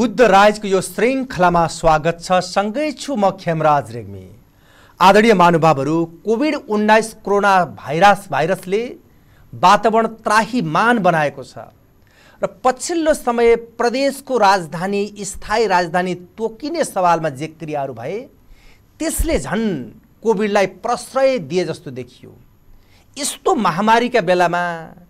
बुद्ध राजको यो श्रृङ्खलामा स्वागत छ। सँगै छु म खेमराज रेग्मी। आदरणीय महानुभावहरू, कोभिड-19 कोरोना भाइरसले वातावरण त्राहिमाम बनाएको छ र पछिल्लो समय प्रदेशको राजधानी स्थायी राजधानी तोकिने सवालमा जे क्रियाहरू भए त्यसले झन् कोभिडलाई प्रश्रय दिए जस्तो देखियो। यस्तो महामारीका बेलामा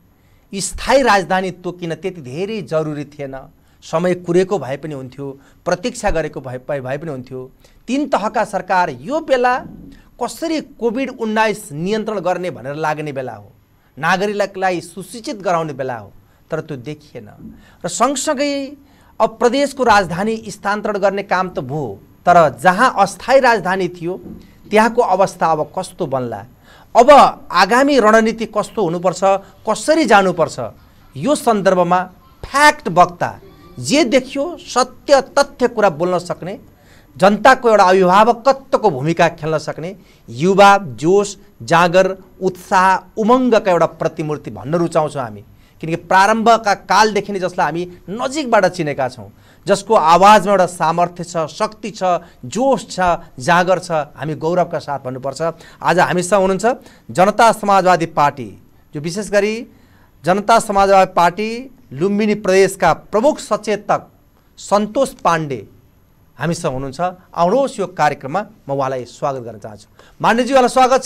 स्थायी राजधानी तोकिन त्यति धेरै जरुरी थिएन। समय कुरेको भए पनि हुन्थ्यो, प्रतीक्षा गरेको भए पनि हुन्थ्यो। तीन तहका सरकार यो बेला कसरी कोभिड-19 नियन्त्रण गर्ने भनेर लाग्ने बेला हो, नागरिकलाई सुसूचित गराउने बेला हो, तर त्यो देखिएन। र सँगसँगै अब प्रदेशको राजधानी स्थानान्तरण गर्ने काम त भयो, तर जहाँ अस्थायी राजधानी थियो त्यहाँको अवस्था अब कस्तो बन्ला, अब आगामी रणनीति कस्तो हुनुपर्छ, कसरी जानुपर्छ, यो सन्दर्भमा फ्याक्ट वक्ता जे देखियो सत्य तथ्य कुरा बोल्न सक्ने, जनताको एउटा अभिभावकत्वको भूमिका खेल्न सक्ने, युवा जोश जागर उत्साह उमङ्गका एउटा प्रतिमूर्ति भन्न रुचाउँछौँ हामी। किनकि प्रारम्भका कालदेखि नै जसलाई हामी नजिकबाट चिनेका छौँ, जसको आवाजमा एउटा सामर्थ्य छ, शक्ति छ, जोश छ, जागर छ, हामी गौरवका साथ भन्नुपर्छ। आज हामीसँग हुनुहुन्छ जनता समाजवादी पार्टी, जो विशेष गरी जनता समाजवादी पार्टी लुम्बिनी प्रदेशका प्रमुख सचेतक सन्तोष पाण्डे हामीसँग हुनुहुन्छ। आउनुहोस् यो कार्यक्रममा म उहाँलाई स्वागत गर्न चाहन्छु। पाण्डेजी, उहाँलाई स्वागत छ।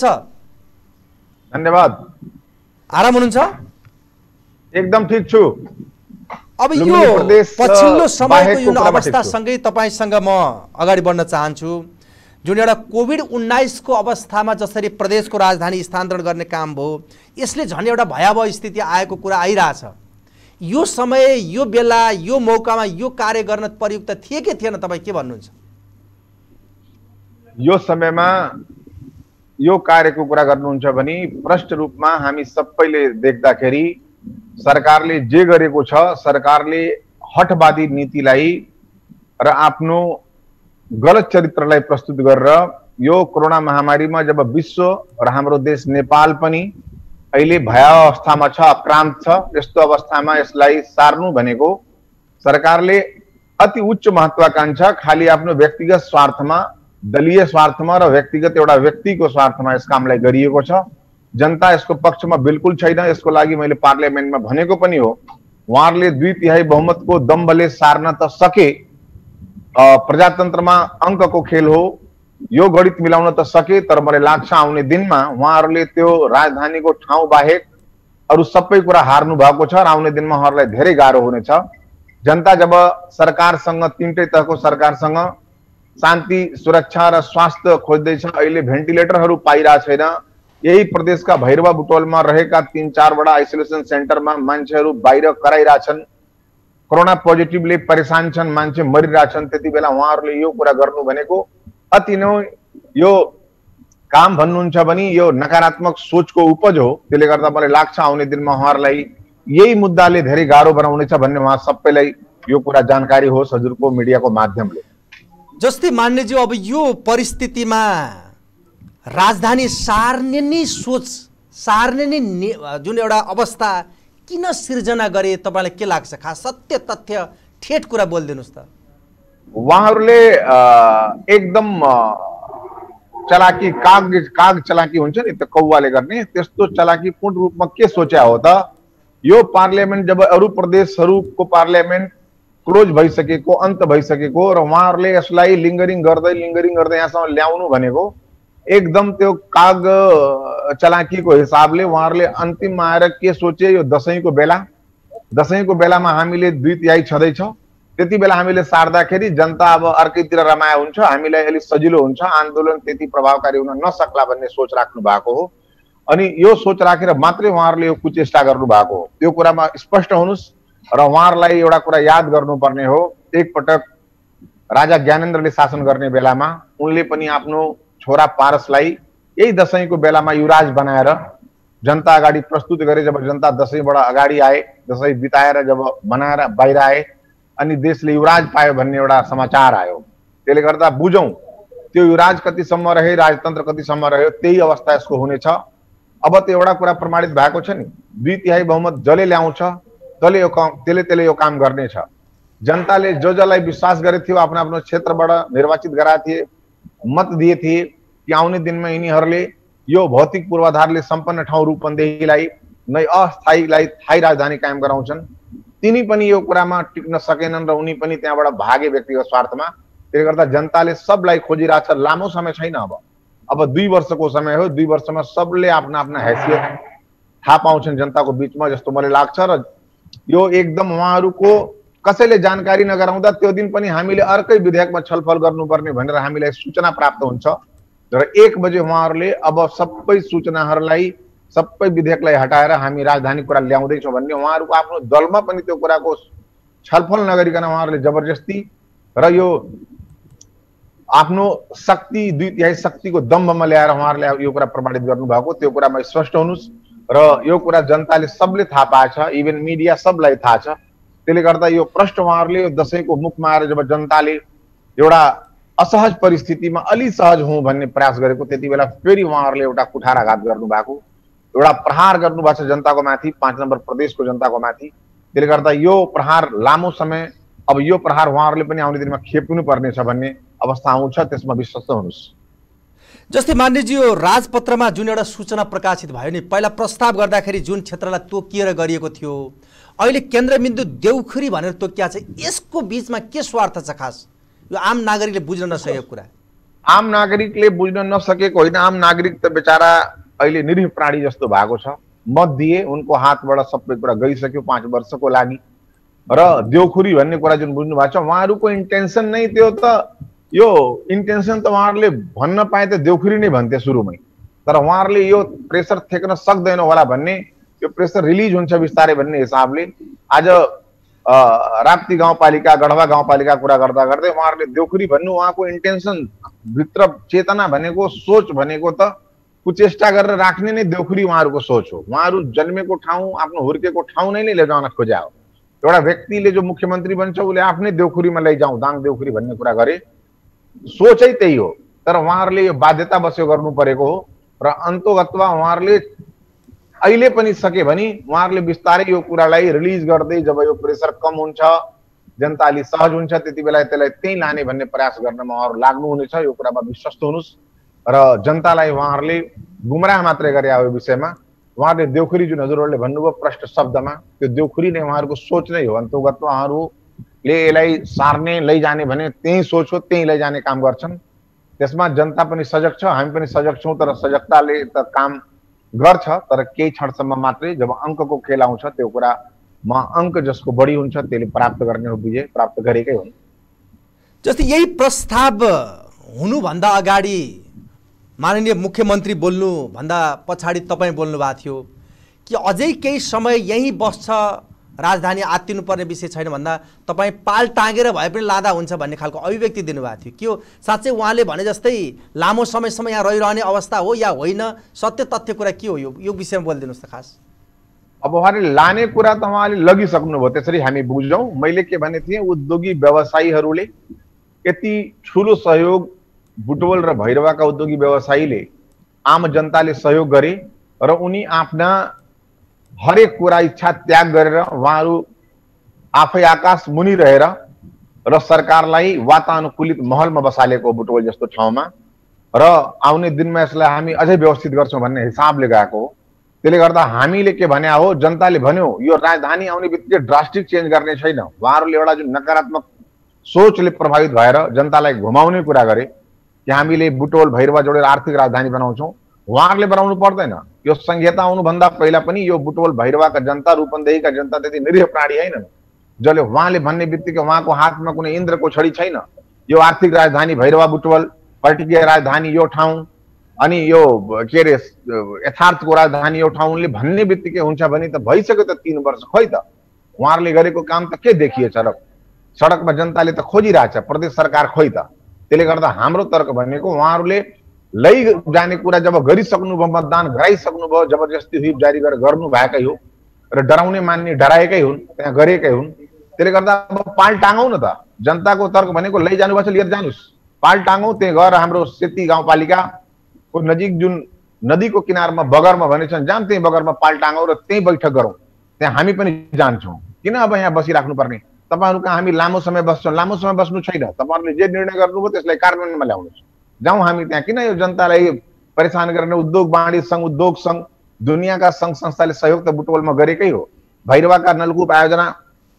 धन्यवाद। आराम हुनुहुन्छ? एकदम ठिक छु। अब यो पछिल्लो समयको यो अवस्थासँगै तपाईँसँग म अगाडि बढ्न चाहन्छु। जुन एउटा कोभिड-19 को अवस्थामा जसरी प्रदेशको राजधानी स्थानान्तरण गर्ने काम भयो, यसले झन् एउटा भयावह स्थिति आएको कुरा आइरहेछ। यो समय, यो बेला, यो मौकामा यो कार्य गर्न प्रयुक्त थिए कि थिएन, तपाईँ के भन्नुहुन्छ? यो समयमा यो कार्यको कुरा गर्नुहुन्छ भने प्रष्ट रूपमा हामी सबैले देख्दाखेरि सरकारले जे गरेको छ, सरकारले हटवादी नीतिलाई र आफ्नो गलत चरित्रलाई प्रस्तुत गरेर यो कोरोना महामारीमा जब विश्व र हाम्रो देश नेपाल पनि अहिले भयावह अवस्थामा छ, आक्रान्त छ, यस्तो अवस्थामा यसलाई सार्नु भनेको सरकारले अति उच्च महत्वाकांक्षा खाली आफ्नो व्यक्तिगत स्वार्थमा, दलीय स्वार्थमा र व्यक्तिगत एउटा व्यक्तिको स्वार्थमा यस कामलाई गरिएको छ। जनता यसको पक्षमा बिल्कुल छैन। यसको लागि मैले पार्लियामेन्टमा भनेको पनि हो, उहाँहरूले 2/3 बहुमतको दम्बले सार्न त सके, प्रजातन्त्रमा अङ्कको खेल हो, यो गणित मिलाउन त सके, तर मलाई लाग्छ आउने दिनमा उहाँहरूले त्यो राजधानीको ठाउँ बाहेक अरू सबै कुरा हार्नु भएको छ र आउने दिनमा उहाँहरूलाई धेरै गाह्रो हुनेछ। जनता जब सरकारसँग, तीनटै तहको सरकारसँग शान्ति, सुरक्षा र स्वास्थ्य खोज्दैछ, अहिले भेन्टिलेटरहरू पाइरहेको छैन, यही प्रदेशका भैरवा बुटवलमा रहेका 3-4 वटा आइसोलेसन सेन्टरमा मान्छेहरू बाहिर कराइरहेछन्, कोरोना पोजिटिभले परेशान छन्, मान्छे मरिरहेछन्, त्यति बेला उहाँहरूले यो कुरा गर्नु भनेको अति नै यो काम भन्नुहुन्छ भने यो नकारात्मक सोचको उपज हो। त्यसले गर्दा मलाई लाग्छ आउने दिनमा उहाँहरूलाई यही मुद्दाले धेरै गाह्रो बनाउनेछ भन्ने उहाँ सबैलाई यो कुरा जानकारी होस् हजुरको मिडियाको माध्यमले। जस्तै मान्यज्यू, अब यो परिस्थितिमा राजधानी सार्ने नै सोच, सार्ने नै जुन एउटा अवस्था किन सिर्जना गरे, तपाईँलाई के लाग्छ? खास सत्य तथ्य ठेट कुरा बोलिदिनुहोस् त। उहाँहरूले एकदम चलाकी, काग चलाकी हुन्छ नि त कौवाले गर्ने, त्यस्तो चलाकी पूर्ण रूपमा के सोच्या हो त? यो पार्लियामेन्ट जब अरू प्रदेशहरूको पार्लियामेन्ट क्लोज भइसकेको, अन्त भइसकेको र उहाँहरूले यसलाई लिङ्गरिङ गर्दै यहाँसम्म ल्याउनु भनेको एकदम त्यो काग चलाकीको हिसाबले उहाँहरूले अन्तिममा आएर के सोचे, यो दशैंको बेलामा हामीले 2/3 छँदैछ, त्यति बेला हामीले सार्दाखेरि जनता अब अर्कैतिर रमाया हुन्छ, हामीलाई अलिक सजिलो हुन्छ, आन्दोलन त्यति प्रभावकारी हुन नसक्ला भन्ने सोच राख्नु भएको हो। अनि यो सोच राखेर मात्रै उहाँहरूले यो कुचेष्टा गर्नु भएको हो। त्यो कुरामा स्पष्ट हुनुहोस् र उहाँहरूलाई एउटा कुरा याद गर्नुपर्ने हो, एकपटक राजा ज्ञानेन्द्रले शासन गर्ने बेलामा उनले पनि आफ्नो छोरा पारसलाई यही दशैंको बेलामा युवराज बनाएर जनता अगाडि प्रस्तुत गरे। जब जनता दशैंबाट अगाडि आए, दशैं बिताएर जब बनाएर बाहिर आए अनि देशले युवराज पायो भन्ने एउटा समाचार आयो। त्यसले गर्दा बुझौँ त्यो युवराज कतिसम्म रहे, राजतन्त्र कतिसम्म रह्यो, त्यही अवस्था यसको हुनेछ। अब त्यो एउटा कुरा प्रमाणित भएको छ नि, 2/3 बहुमत जसले ल्याउँछ त्यसले यो काम गर्नेछ। जनताले जो जसलाई विश्वास गरे थियो आफ्नो आफ्नो क्षेत्रबाट निर्वाचित गराए थिए, मत दिए थिए कि आउने दिनमा यिनीहरूले यो भौतिक पूर्वाधारले सम्पन्न ठाउँ रूपन्देहीलाई नै अस्थायीलाई स्थायी राजधानी कायम गराउँछन्। तिनी पनि यो कुरामा टिक्न सकेनन् र उनी पनि त्यहाँबाट भागे व्यक्तिगत स्वार्थमा। त्यसले गर्दा जनताले सबलाई खोजिरहेछ। लामो समय छैन, अब 2 वर्षको समय हो। 2 वर्षमा सबले आफ्ना आफ्ना हैसियत थाहा पाउँछन् जनताको बीचमा जस्तो मलाई लाग्छ। र यो एकदम उहाँहरूको कसैले जानकारी नगराउँदा त्यो दिन पनि हामीले अर्कै विधेयकमा छलफल गर्नुपर्ने भनेर हामीलाई सूचना प्राप्त हुन्छ र 1 बजे उहाँहरूले अब सबै सूचनाहरूलाई, सबै विधेयकलाई हटाएर हामी राजधानी कुरा ल्याउँदैछौँ भन्ने उहाँहरूको आफ्नो दलमा पनि त्यो कुराको छलफल नगरिकन उहाँहरूले जबरजस्ती र यो आफ्नो शक्ति 2/3 शक्तिको दम्भमा ल्याएर उहाँहरूले यो कुरा प्रमाणित गर्नुभएको, त्यो कुरामा स्पष्ट हुनुहोस्। र यो कुरा जनताले सबले थाहा पाएछ, इभन मिडिया सबलाई थाहा छ। त्यसले गर्दा यो प्रश्न उहाँहरूले यो दशैंको मुखमा आएर जब जनताले एउटा असहज परिस्थितिमा अलि सहज हुँ भन्ने प्रयास गरेको, त्यति बेला फेरि उहाँहरूले एउटा कुठाराघात गर्नुभएको, एउटा प्रहार गर्नुभएको छ जनताको माथि, 5 नम्बर प्रदेशको जनताको माथि। त्यसले गर्दा यो प्रहार लामो समय, अब यो प्रहार उहाँहरूले पनि आउने दिनमा खेप्नु पर्नेछ भन्ने अवस्था आउँछ, त्यसमा विश्वस्त हुनुहोस्। जस्तै मान्यजी, यो राजपत्रमा जुन एउटा सूचना प्रकाशित भयो नि, पहिला प्रस्ताव गर्दाखेरि जुन क्षेत्रलाई तोकिएर गरिएको थियो, अहिले केन्द्रबिन्दु देउखुरी भनेर तोकिया छ। यसको बीचमा के स्वार्थ छ खास? यो आम नागरिकले बुझ्न नसकेको कुरा। आम नागरिकले बुझ्न नसकेको होइन, आम नागरिक त बेचारा अहिले निरीह प्राणी जस्तो भएको छ। मत दिए, उनको हातबाट सबै कुरा गइसक्यो 5 वर्षको लागि। र देउखुरी भन्ने कुरा जुन बुझ्नु भएको छ, उहाँहरूको इन्टेन्सन नै त्यो त, यो इन्टेन्सन त उहाँहरूले भन्न पाए त देउखुरी नै भन्थे सुरुमै। तर उहाँहरूले यो प्रेसर थेक्न सक्दैन होला भन्ने, यो प्रेसर रिलिज हुन्छ बिस्तारै भन्ने हिसाबले आज राप्ती गाउँपालिका, गढवा गाउँपालिका कुरा गर्दा गर्दै उहाँहरूले देउखुरी भन्नु, उहाँको इन्टेन्सन भित्र चेतना भनेको, सोच भनेको त कुचेष्टा गरेर राख्ने नै देउखुरी उहाँहरूको सोच हो। उहाँहरू जन्मेको ठाउँ, आफ्नो हुर्केको ठाउँ नै लैजान खोज्या हो। एउटा व्यक्तिले जो मुख्यमन्त्री बन्छ उसले आफ्नै देउखुरीमा लैजाउँ, दाङ देउखुरी भन्ने कुरा गरे, सोचै त्यही हो। तर उहाँहरूले यो बाध्यता बस्यो गर्नु परेको हो। र अन्तोगतमा उहाँहरूले अहिले पनि सके भने उहाँहरूले बिस्तारै यो कुरालाई रिलिज गर्दै, जब यो प्रेसर कम हुन्छ, जनता अलि सहज हुन्छ, त्यति बेला त्यसलाई त्यही लाने भन्ने प्रयास गर्नमा उहाँहरू लाग्नुहुनेछ। यो कुरामा विश्वस्त हुनुहोस्। र जनतालाई उहाँहरूले गुमराह मात्रै गरे यो विषयमा। उहाँहरूले देउखुरी जुन हजुरहरूले भन्नुभयो प्रष्ट शब्दमा, त्यो देउखुरी नै उहाँहरूको सोच नै हो। अन्तोगतमा उहाँहरूले यसलाई सार्ने, लैजाने भने त्यही सोच हो, त्यही लैजाने काम गर्छन्। त्यसमा जनता पनि सजग छ, हामी पनि सजग छौँ। तर सजगताले त काम गर्छ, तर केही क्षणसम्म मात्रै। जब अङ्कको खेल आउँछ, त्यो कुरामा अङ्क जसको बढी हुन्छ त्यसले प्राप्त गर्ने हो, विजय प्राप्त गरेकै हुन्। जस्तै यही प्रस्ताव हुनुभन्दा अगाडि माननीय मुख्यमन्त्री बोल्नु भन्दा पछाडि तपाईँ बोल्नु भएको थियो कि अझै केही समय यहीँ बस्छ, राजधानी आत्तिनुपर्ने विषय छैन भन्दा तपाईँ पाल टाँगेर भए पनि लाँदा हुन्छ भन्ने खालको अभिव्यक्ति दिनुभएको थियो। के हो साँच्चै उहाँले भने जस्तै लामो समयसम्म यहाँ रहिरहने अवस्था हो या होइन? सत्य तथ्य कुरा के हो? यो विषयमा बोलिदिनुहोस् त खास। अब उहाँले लाने कुरा त उहाँले लगिसक्नुभयो, त्यसरी हामी बुझ्छौँ। मैले के भने थिएँ, उद्योगी व्यवसायीहरूले यति ठुलो सहयोग बुटवल र भैरवाका उद्योगी व्यवसायीले आम जनताले सहयोग गरे र उनी आफ्ना हरेक कुरा इच्छा त्याग गरेर उहाँहरू आफै आकाश मुनि रहेर र सरकारलाई वातानुकूलित महलमा बसालेको बुटवल जस्तो ठाउँमा, र आउने दिनमा यसलाई हामी अझै व्यवस्थित गर्छौँ भन्ने हिसाबले गएको हो। त्यसले गर्दा हामीले के भने हो, जनताले भन्यो यो राजधानी आउने बित्तिकै ड्रास्टिक चेन्ज गर्ने छैन। उहाँहरूले एउटा जुन नकारात्मक सोचले प्रभावित भएर जनतालाई घुमाउने कुरा गरे कि हामीले बुटवल भैरवा जोडेर आर्थिक राजधानी बनाउँछौँ। उहाँहरूले बनाउनु पर्दैन। यो संहिता आउनुभन्दा पहिला पनि यो बुटवल भैरवाका जनता, रूपन्देहीका जनता त्यति निरीह प्राणी हैनन् जसले उहाँले भन्ने बित्तिकै उहाँको हातमा कुनै इन्द्रको छडी छैन। यो आर्थिक राजधानी भैरवा बुटवल, पर्यटकीय राजधानी यो ठाउँ, अनि यो के अरे यथार्थको राजधानी यो ठाउँले भन्ने बित्तिकै हुन्छ भने त भइसक्यो त 3 वर्ष। खोइ त उहाँहरूले गरेको काम त के देखिए? सडकमा जनताले त खोजिरहेछ, प्रदेश सरकार खोइ त। त्यसले गर्दा हाम्रो तर्क भनेको उहाँहरूले लैजाने कुरा जब गरिसक्नुभयो, मतदान गराइसक्नुभयो, जबरजस्ती हुइप जारी गरेर गर्नु भएकै हो र डराउने मान्ने डराएकै हुन्, त्यहाँ गरेकै हुन्। त्यसले गर्दा अब पाल टाँगौँ न त। जनताको तर्क भनेको लैजानु भएको छ, लिएर जानुस्, पाल टाँगौँ। त्यहाँ गएर हाम्रो सेती गाउँपालिकाको नजिक जुन नदीको किनारमा बगरमा भनेछन्, त्यही बगरमा पाल टाँगौँ र त्यही बैठक गरौँ। त्यहाँ हामी पनि जान्छौँ। किन अब यहाँ बसिराख्नु पर्ने? तपाईहरुका हामी लामो समय बस्छौं, लामो समय बस्नु छैन। तपाईहरुले जे निर्णय गर्नुभयो त्यसलाई कार्यान्वयनमा ल्याउनुस्। जाउँ हामी त्यहाँ, किन यो जनतालाई परेशान गर्ने? उद्योग वाणिज्य संघ, उद्योग संघ, दुनियाँका संघ संस्थाले सहयोग त बुटवलमा गरेकै हो। भैरवाका नलकूप आयोजना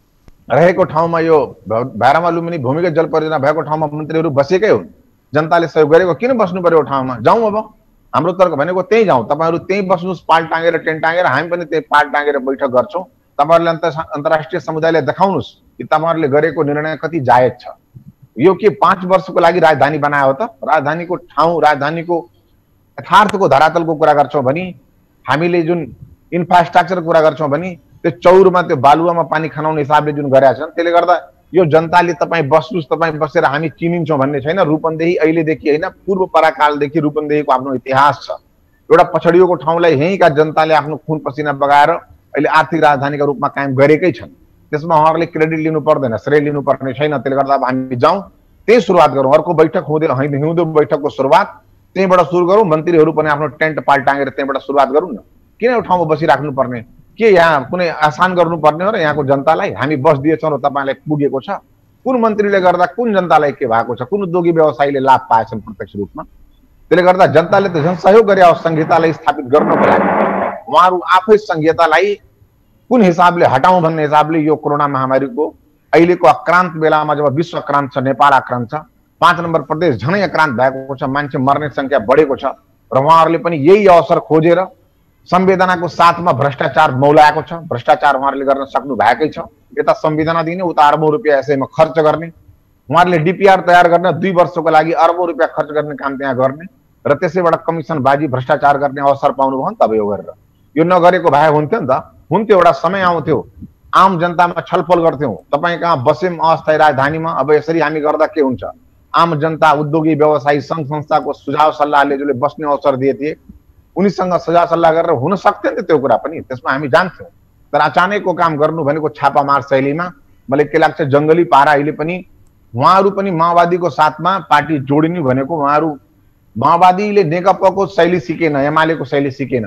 रहेको ठाउँमा यो भैरवा लुम्बिनी भूमिगत जल परियोजना भएको ठाउँमा मन्त्रीहरू बसेकै हुन्। जनताले सहयोग गरेको, किन बस्नु पर्यो ठाउँमा? जाउँ अब, हाम्रो तर्क भनेको त्यही जाउँ। तपाईहरु त्यही बस्नुस्, पाल टाँगेर टेन्ट टाँगेर, हामी पनि त्यही पाल टाँगेर बैठक गर्छौं। तपाईहरुले अन्तर्राष्ट्रिय समुदायले देखाउनुस् कि तपाईहरुले गरेको निर्णय कति जायज छ। यो के 5 वर्षको लागि राजधानी बनायो त? राजधानीको ठाउँ, राजधानीको यथार्थको धरातलको कुरा गर्छौं भने, हामीले जुन इन्फ्रास्ट्रक्चर कुरा गर्छौं भने, त्यो चौरमा त्यो बालुवामा पानी खनाउने हिसाबले जुन गरेका छन्, त्यसले गर्दा यो जनताले तपाई बस्नुस्, तपाई बसेर हामी चिनिन्छौं भन्ने छैन। रूपन्देही अहिलेदेखि हैन, पूर्व पराकालदेखि रूपन्देहीको आफ्नो इतिहास छ। एउटा पछडिएको ठाउँलाई यहीँका जनताले आफ्नो खुन पसिना बगाएर अहिले आर्थिक राजधानीका रूपमा कायम गरेकै छन्। त्यसमा उहाँहरूले क्रेडिट लिनु पर्दैन, श्रेय लिनु पर्ने छैन। त्यसले गर्दा अब हामी जाउँ, त्यही सुरुवात गरौँ। अर्को बैठक हिउँदो बैठकको सुरुवात त्यहीँबाट सुरु गरौँ। मन्त्रीहरू पनि आफ्नो टेन्ट पाल टाँगेर त्यहीँबाट सुरुवात गरौँ न। किन यो ठाउँमा बसिराख्नु पर्ने? के यहाँ कुनै आसान गर्नुपर्ने हो र यहाँको जनतालाई? हामी बस दिएछौँ र तपाईँलाई पुगेको छ? कुन मन्त्रीले गर्दा कुन जनतालाई के भएको छ? कुन उद्योगी व्यवसायीले लाभ पाएछन् प्रत्यक्ष रूपमा? त्यसले गर्दा जनताले त झन् सहयोग गरे हो संहितालाई स्थापित गर्नको लागि। उहाँहरू आफै संहितालाई कुन हिसाबले हटाउँ भन्ने हिसाबले यो कोरोना महामारीको अहिलेको आक्रान्त बेलामा, जब विश्व आक्रान्त छ, नेपाल आक्रान्त छ, 5 नम्बर प्रदेश झनै आक्रान्त भएको छ, मान्छे मर्ने संख्या बढेको छ र उहाँहरूले पनि यही अवसर खोजेर संवेदनाको साथमा भ्रष्टाचार मौलाएको छ। भ्रष्टाचार उहाँहरूले गर्न सक्नु भएकै छ। यता संवेदना दिने, उता अरबौं रुपियाँ यसैमा खर्च गर्ने। उहाँहरूले डीपीआर तयार गर्न 2 वर्षको लागि अरबौं रुपियाँ खर्च गर्ने काम त्यहाँ गर्ने र त्यसैबाट कमिसन बाजी भ्रष्टाचार गर्ने अवसर पाउनुभयो नि त। अब यो गरेर यो नगरेको भए हुन्थ्यो नि त। हुन्थ्यो, एउटा समय आउँथ्यो, आम जनतामा छलफल गर्थ्यौं। तपाईँ कहाँ बसेम अस्थायी राजधानीमा, अब यसरी हामी गर्दा के हुन्छ? आम जनता, उद्योगी व्यवसायी, संघ संस्थाको सुझाव सल्लाहले जसले बस्ने अवसर दिए थिए, उनीसँग सुझाव सल्लाह गरेर हुन सक्थ्यो नि त त्यो कुरा पनि। त्यसमा हामी जान्थ्यौं। तर अचानकको काम गर्नु भनेको छापामार शैलीमा, मलाई के लाग्छ जंगली पारा अहिले पनि उहाँहरू पनि माओवादीको साथमा पार्टी जोडिनु भनेको, उहाँहरू माओवादीले नेकपाको शैली सिकेन, एमालेको शैली सिकेन।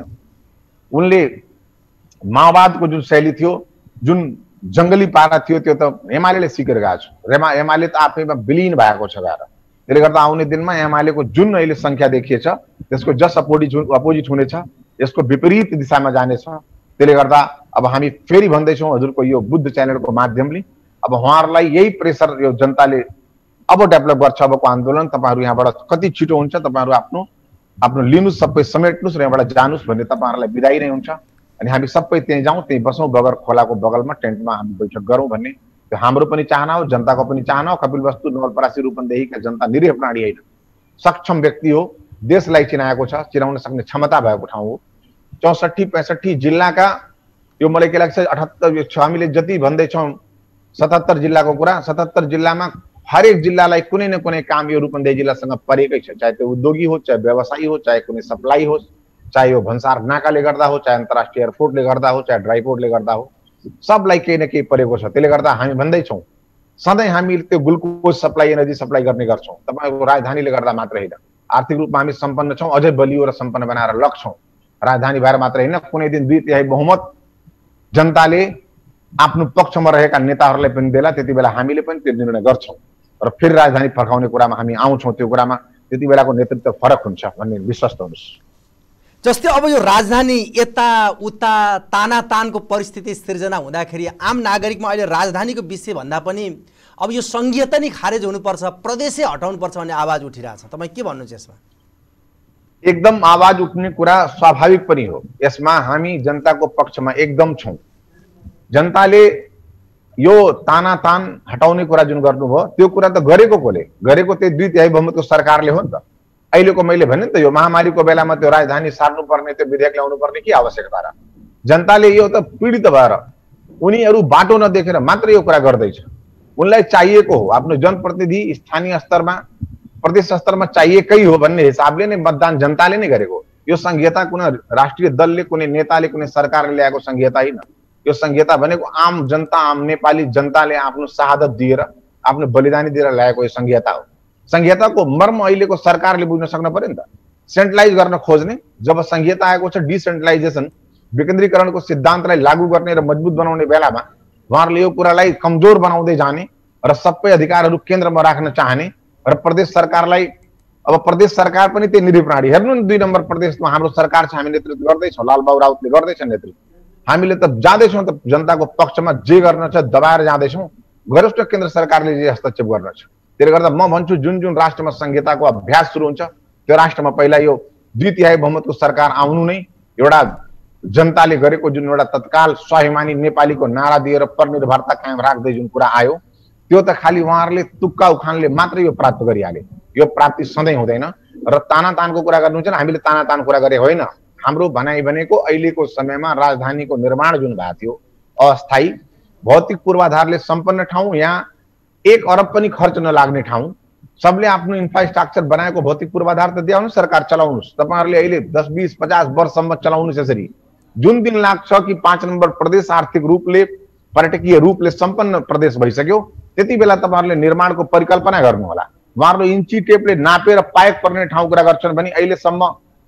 उनले माओवादको जुन शैली थियो, जुन जंगली पारा थियो, त्यो त एमालेले सिकेर गएको छ। एमाले त आफैमा विलीन भएको छ गएर। त्यसले गर्दा आउने दिनमा एमालेको जुन अहिले संख्या देखिएछ त्यसको जस अपोजिट हुनेछ, यसको विपरीत दिशामा जानेछ। त्यसले गर्दा अब हामी फेरि भन्दैछौँ हजुरको यो बुद्ध च्यानलको माध्यमले, अब उहाँहरूलाई यही प्रेसर यो जनताले अब डेभलप गर्छ। अबको आन्दोलन तपाईहरु यहाँबाट कति छिटो हुन्छ, तपाईहरु आफ्नो आफ्नो लिनुस्, सबै समेट्नुस् र यहाँबाट जानुस् भन्ने तपाईहरुलाई बिदाई नै हुन्छ। अनि हामी सबै त्यही जाउँ, त्यही बसौँ, बगर खोलाको बगलमा टेन्टमा हामी बैठक गरौँ भन्ने त्यो हाम्रो पनि चाहना हो, जनताको पनि चाहना हो। कपिलवस्तु नवलपरासी रूपन्देहीका जनता निरीह प्राणी होइन, सक्षम व्यक्ति हो, देशलाई चिनाएको छ, चिनाउन सक्ने क्षमता भएको ठाउँ हो। 64-65 जिल्लाका यो मलाई के लाग्छ 78 हामीले जति भन्दैछौँ 77 जिल्लाको कुरा, 77 जिल्लामा हरेक जिल्लालाई कुनै न कुनै काम यो रूपन्देही जिल्लासँग परेकै छ। चाहे त्यो उद्योगी हो, चाहे व्यवसायी हो, चाहे कुनै सप्लाई हो, चाहे यो भन्सार नाकाले गर्दा हो, चाहे अन्तर्राष्ट्रिय एयरपोर्टले गर्दा हो, चाहे ड्राइपोर्टले गर्दा हो, सबलाई केही न केही परेको छ। त्यसले गर्दा हामी भन्दैछौँ सधैँ हामी त्यो ग्लुकोज सप्लाई, एनर्जी सप्लाई गर्ने गर्छौँ। तपाईको राजधानीले गर्दा मात्र होइन, आर्थिक रूपमा हामी सम्पन्न छौँ, अझै बलियो र सम्पन्न बनाएर लग्छौँ। राजधानी भएर मात्र होइन, कुनै दिन 2/3 बहुमत जनताले आफ्नो पक्षमा रहेका नेताहरूलाई पनि देला, त्यति बेला हामीले पनि त्यो निर्णय गर्छौँ र फेरि राजधानी फर्काउने कुरामा हामी आउँछौँ। त्यो कुरामा त्यति बेलाको नेतृत्व फरक हुन्छ भन्ने विश्वास हुनुहोस्। जस्तै अब यो राजधानी यताउता तानातानको परिस्थिति सिर्जना हुँदाखेरि आम नागरिकमा अहिले राजधानीको विषय भन्दा पनि अब यो संघीयता नै खारेज हुनुपर्छ, प्रदेशै हटाउनुपर्छ भन्ने आवाज उठिरहेछ। तपाईँ के भन्नुहुन्छ यसमा? एकदम आवाज उठ्ने कुरा स्वाभाविक पनि हो। यसमा हामी जनताको पक्षमा एकदम छौँ। जनताले यो तानातान हटाउने कुरा जुन गर्नुभयो त्यो कुरा त गरेको कोले गरेको, त्यो 2/3 बहुमतको सरकारले हो नि त। अहिलेको मैले भने नि त, यो महामारीको बेलामा त्यो राजधानी सार्नु पर्ने, त्यो विधेयक ल्याउनु पर्ने के आवश्यकता र? जनताले यो त पीडित भएर उनीहरू बाटो नदेखेर मात्र यो कुरा गर्दैछ। उनलाई चाहिएको हो, आफ्नो जनप्रतिनिधि स्थानीय स्तरमा, प्रदेश स्तरमा चाहिएकै हो भन्ने हिसाबले नै मतदान जनताले नै गरेको। यो संघीयता कुनै राष्ट्रिय दलले, कुनै नेताले, कुनै सरकारले ल्याएको संघीयता होइन। यो संघीयता भनेको आम जनता, आम नेपाली जनताले आफ्नो शहादत दिएर, आफ्नो बलिदानी दिएर ल्याएको यो संघीयता हो। संघीयताको मर्म अहिलेको सरकारले बुझ्न सक्न पर्यो नि त। सेन्ट्रलाइज गर्न खोज्ने, जब संघीयता आएको छ डिसेन्ट्रलाइजेसन, विकेन्द्रीकरणको सिद्धान्तलाई लागू गर्ने र मजबुत बनाउने बेलामा उहाँहरूले यो कुरालाई कमजोर बनाउँदै जाने र सबै अधिकारहरू केन्द्रमा राख्न चाहने र प्रदेश सरकारलाई अब प्रदेश सरकार पनि त्यही निरीप्रणाली हेर्नु न 2 नम्बर प्रदेशमा हाम्रो सरकार छ हामी नेतृत्व गर्दैछौँ लालबाबु राउतले गर्दैछ नेतृत्व हामीले त जाँदैछौँ त जनताको पक्षमा जे गर्न छ दबाएर जाँदैछौँ गरोस् न केन्द्र सरकारले जे हस्तक्षेप गर्न छ त्यसले गर्दा म भन्छु जुन जुन राष्ट्रमा संहिताको अभ्यास सुरु हुन्छ त्यो राष्ट्रमा पहिला यो 2/3 बहुमतको सरकार आउनु नै एउटा जनताले गरेको जुन एउटा तत्काल स्वाभिमानी नेपालीको नारा दिएर परनिर्भरता कायम राख्दै जुन कुरा आयो त्यो त खालि उहाँहरूले तुक्का उखानले मात्रै यो प्राप्त गरिहाले यो प्राप्ति सधैँ हुँदैन र तानातानको कुरा गर्नुहुन्छ भने हामीले तानातान कुरा गरे होइन हाम्रो भनाइ भनेको अहिलेको समयमा राजधानीको निर्माण जुन भएको थियो अस्थायी भौतिक पूर्वाधारले सम्पन्न ठाउँ यहाँ 1 अरब पनि खर्च नलाग्ने ठाउँ सबले आफ्नो इन्फ्रास्ट्रक्चर बनाएको भौतिक पूर्वाधार त दियाउनु सरकार चलाउनुस् तपाईहरुले अहिले 10 20 50 वर्षसम्म चलाउनुस् यसरी जुन दिन लाग्छ कि 5 नम्बर प्रदेश आर्थिक रूपले पर्यटकीय रूपले सम्पन्न प्रदेश भइसक्यो त्यति बेला तपाईहरुले निर्माणको परिकल्पना गर्नु होला उहाँहरुले इन्ची टेपले नापेर पाएक पर्ने ठाउँ कुरा गर्छन् भने अहिलेसम्म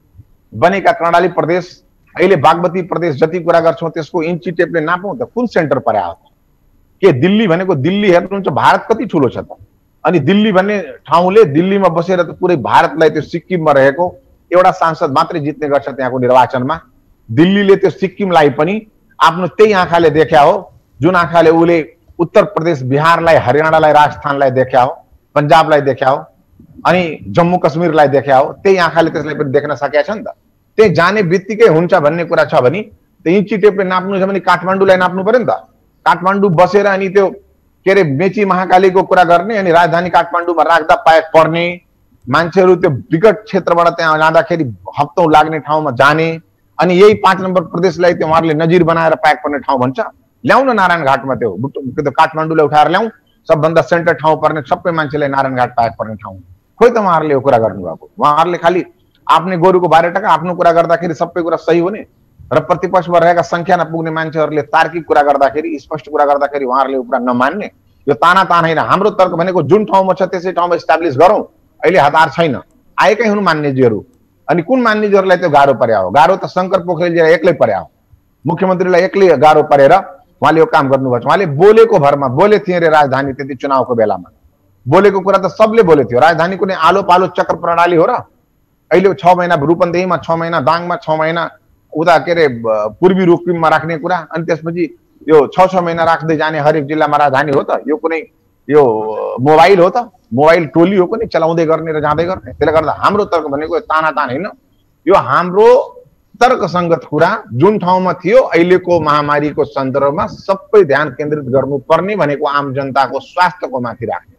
बनेका कर्णाली प्रदेश अहिले बागमती प्रदेश जति कुरा गर्छौं त्यसको इन्ची टेपले नापौं त कुन सेन्टर पर्या हो के दिल्ली भनेको दिल्ली हेर्नुहुन्छ भारत कति ठुलो छ त अनि दिल्ली भन्ने ठाउँले दिल्लीमा बसेर त पुरै भारतलाई त्यो सिक्किममा रहेको एउटा सांसद मात्रै जित्ने गर्छ त्यहाँको निर्वाचनमा दिल्लीले त्यो सिक्किमलाई पनि आफ्नो त्यही आँखाले देख्या हो जुन आँखाले उले उत्तर प्रदेश बिहारलाई हरियाणालाई राजस्थानलाई देख्या हो पंजाबलाई देख्या हो अनि जम्मू कश्मीरलाई देख्या हो त्यही आँखाले त्यसलाई पनि देख्न सकेका छ नि त त्यही जाने बित्तिकै हुन्छ भन्ने कुरा छ भने त्यो इन्ची टेपले नाप्नु छ भने काठमाडौँलाई नाप्नु पर्यो नि त काठमाडौँ बसेर अनि त्यो के अरे मेची महाकालीको कुरा गर्ने अनि राजधानी काठमाडौँमा राख्दा पाएक पर्ने मान्छेहरू त्यो विकट क्षेत्रबाट त्यहाँ जाँदाखेरि हप्तौं लाग्ने ठाउँमा जाने अनि यही 5 नम्बर प्रदेशलाई त्यो उहाँहरूले नजिर बनाएर पाएक पर्ने ठाउँ भन्छ ल्याउन नारायण घाटमा त्यो काठमाडौँलाई उठाएर ल्याउँ सबभन्दा सेन्टर ठाउँ पर्ने सबै मान्छेलाई नारायण घाट पाएक पर्ने ठाउँ खोइ त उहाँहरूले यो कुरा गर्नुभएको उहाँहरूले खालि आफ्नै गोरुको 12 टका आफ्नो कुरा गर्दाखेरि सबै कुरा सही हुने र प्रतिपक्षमा रहेका संख्या नपुग्ने मान्छेहरूले तार्किक कुरा गर्दाखेरि स्पष्ट कुरा गर्दाखेरि उहाँहरूले कुरा नमान्ने यो तानातान हैन हाम्रो तर्क भनेको जुन ठाउँमा छ त्यसै ठाउँमा एस्टाब्लिश गरौँ अहिले हतार छैन आएकै हुनु मान्यजीहरू अनि कुन मान्यजीहरूलाई त्यो गाह्रो पर्या हो गाह्रो त शंकर पोखरेलजी एक्लै पर्या हो मुख्यमन्त्रीलाई एक्लै गाह्रो परेर उहाँले यो काम गर्नुभयो उहाँले बोलेको भरमा बोले थिए रे राजधानी त्यति चुनावको बेलामा बोलेको कुरा त सबले बोले थियो राजधानी कुनै आलो पालो चक्र प्रणाली हो र अहिले 6 महिना रूपन्देहीमा 6 महिना दाङमा 6 महिना उता के अरे पूर्वी रुकुममा राख्ने कुरा अनि त्यसपछि यो 6 महिना राख्दै जाने हरेक जिल्लामा राजधानी हो त यो कुनै यो मोबाइल हो त मोबाइल टोली हो कुनै चलाउँदै गर्ने र जाँदै गर्ने त्यसले गर्दा हाम्रो तर्क भनेको तानातान हैन यो हाम्रो तर्कसंगत कुरा जुन ठाउँमा थियो अहिलेको महामारीको सन्दर्भमा सबै ध्यान केन्द्रित गर्नुपर्ने भनेको आम जनताको स्वास्थ्यको माथि राख्ने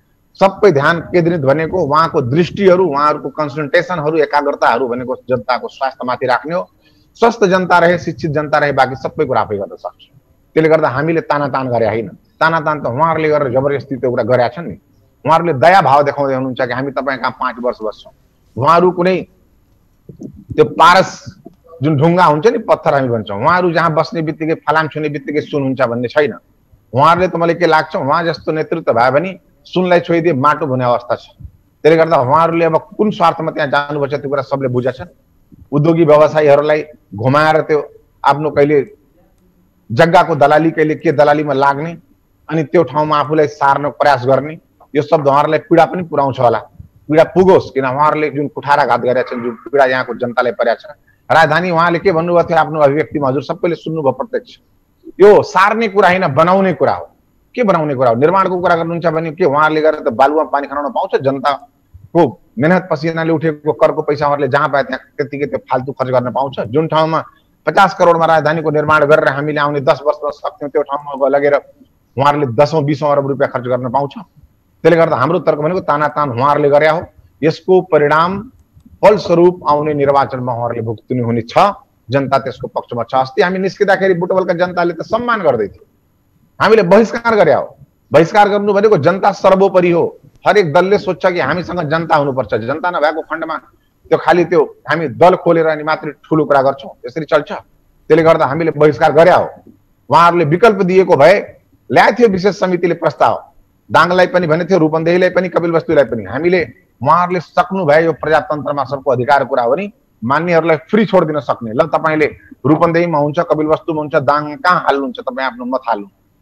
सबै ध्यान केन्द्रित भनेको उहाँको दृष्टिहरू उहाँहरूको कन्सन्ट्रेसनहरू एकाग्रताहरू भनेको जनताको स्वास्थ्यमाथि राख्ने हो स्वस्थ जनता रहे शिक्षित जनता रहे बाँकी सबै कुरा आफै गर्न सक्छ त्यसले गर्दा हामीले तानातान गरे हैन तानातान त उहाँहरूले गरेर जबरजस्ती त्यो कुरा गरेका छन् नि उहाँहरूले दया भाव देखाउँदै हुनुहुन्छ कि हामी तपाईँ कहाँ 5 वर्ष बस्छौँ उहाँहरू कुनै त्यो पारस जुन ढुङ्गा हुन्छ नि पत्थर हामी भन्छौँ उहाँहरू जहाँ बस्ने बित्तिकै फलाम छुने बित्तिकै सुन हुन्छ भन्ने छैन उहाँहरूले त मलाई के लाग्छ उहाँ जस्तो नेतृत्व भयो भने सुनलाई छोइदिए माटो हुने अवस्था छ त्यसले गर्दा उहाँहरूले अब कुन स्वार्थमा त्यहाँ जानुपर्छ त्यो कुरा सबले बुझेछन् उद्योगी व्यवसायीहरूलाई घुमाएर त्यो आफ्नो कहिले जग्गाको दलाली कहिले के दलालीमा लाग्ने अनि त्यो ठाउँमा आफूलाई सार्न प्रयास गर्ने यो शब्द उहाँहरूलाई पीडा पनि पुर्याउँछ होला पीडा पुगोस् किन उहाँहरूले जुन कुठाराघात गरेका छन् जुन पीडा यहाँको जनतालाई परेको छ राजधानी उहाँले के भन्नुभएको थियो आफ्नो अभिव्यक्तिमा हजुर सबैले सुन्नुभयो प्रत्यक्ष यो सार्ने कुरा हैन बनाउने कुरा हो के बनाउने कुरा हो निर्माणको कुरा गर्नुहुन्छ भने के उहाँहरूले गरेर त बालुवा पानी खनाउन पाउँछ जनताको मेहनत पसिनाले उठेको करको पैसा उहाँहरूले जहाँ पाए त्यहाँ त्यतिकै त्यो फाल्तु खर्च गर्न पाउँछ जुन ठाउँमा 50 करोडमा राजधानीको निर्माण गरेर हामीले आउने 10 वर्षमा सक्थ्यौं त्यो ठाउँमा लगेर उहाँहरूले 10-20 अरब रुपैयाँ खर्च गर्न पाउँछ त्यसले गर्दा हाम्रो तर्क भनेको तानातान उहाँहरूले गरे हो यसको परिणाम फलस्वरूप आउने निर्वाचनमा उहाँहरूले भुक्तिनु हुने छ जनता त्यसको पक्षमा छ अस्ति हामी निस्किँदाखेरि बुटवलका जनताले त सम्मान गर्दै थियो हामीले बहिष्कार गरे हो बहिष्कार गर्नु भनेको जनता सर्वोपरि हो हरेक दलले सोच्छ कि हामीसँग जनता हुनुपर्छ जनता नभएको खण्डमा त्यो खाली त्यो हामी दल खोलेर अनि मात्रै ठुलो कुरा गर्छौं यसरी चल्छ त्यसले गर्दा हामीले बहिष्कार गरे हो उहाँहरूले विकल्प दिएको भए ल्याए थियो विशेष समितिले प्रस्ताव दाङलाई पनि भने थियो रूपन्देहीलाई पनि कपिलवस्तुलाई पनि हामीले उहाँहरूले सक्नु भए यो प्रजातन्त्रमा सबको अधिकार कुरा हो नि मान्यहरूलाई फ्री छोड दिन सक्ने ल तपाईले रूपन्देहीमा हुन्छ कपिलवस्तुमा हुन्छ दाङ कहाँ हाल्नुहुन्छ तपाई आफ्नो मत हाल्नु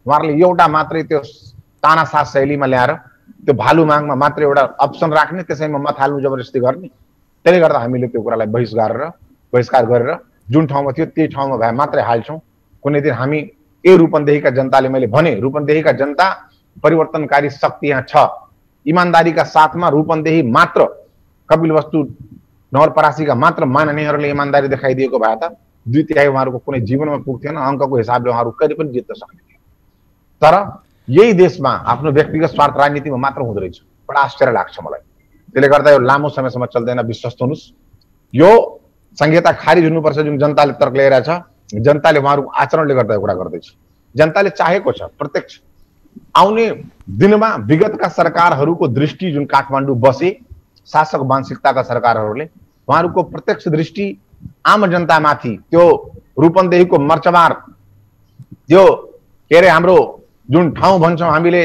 उहाँहरूले एउटा मात्रै त्यो तानाशाह शैलीमा ल्याएर त्यो भालु मागमा मात्रै एउटा अप्सन राख्ने, त्यसैमा मत हाल्नु जबरजस्ती गर्ने। त्यसले गर्दा हामीले त्यो कुरालाई बहिष्कार गरेर जुन ठाउँमा थियो त्यही ठाउँमा भए मात्रै हाल्छौँ। कुनै दिन हामी रूपन्देहीका जनताले, मैले भने रूपन्देहीका जनता परिवर्तनकारी शक्ति यहाँ छ। इमान्दारीका साथमा रूपन्देही मात्र, कपिलवस्तु नवलपरासीका मात्र माननीयहरूले इमान्दारी देखाइदिएको भए त 2/3 उहाँहरूको कुनै जीवनमा पुग्थेन। अङ्कको हिसाबले उहाँहरू कहिले पनि जित्न सक्ने थिए। तर यही देशमा आफ्नो व्यक्तिगत स्वार्थ राजनीतिमा मात्र हुँदो रहेछ। बडा आश्चर्य लाग्छ मलाई। त्यसले गर्दा यो लामो समयसम्म चल्दैन, विश्वस्त हुनुहोस्। यो संहिता खारिज हुनुपर्छ जुन जनताले तर्क लिएर छ। जनताले उहाँहरूको आचरणले गर्दा यो कुरा गर्दैछ। जनताले चाहेको छ प्रत्यक्ष आउने दिनमा विगतका सरकारहरूको दृष्टि जुन काठमाडौँ बसे, शासक मानसिकताका सरकारहरूले, उहाँहरूको प्रत्यक्ष दृष्टि आम जनतामाथि, त्यो रूपन्देहीको मर्चबार, त्यो के अरे हाम्रो जुन ठाउँ भन्छौँ हामीले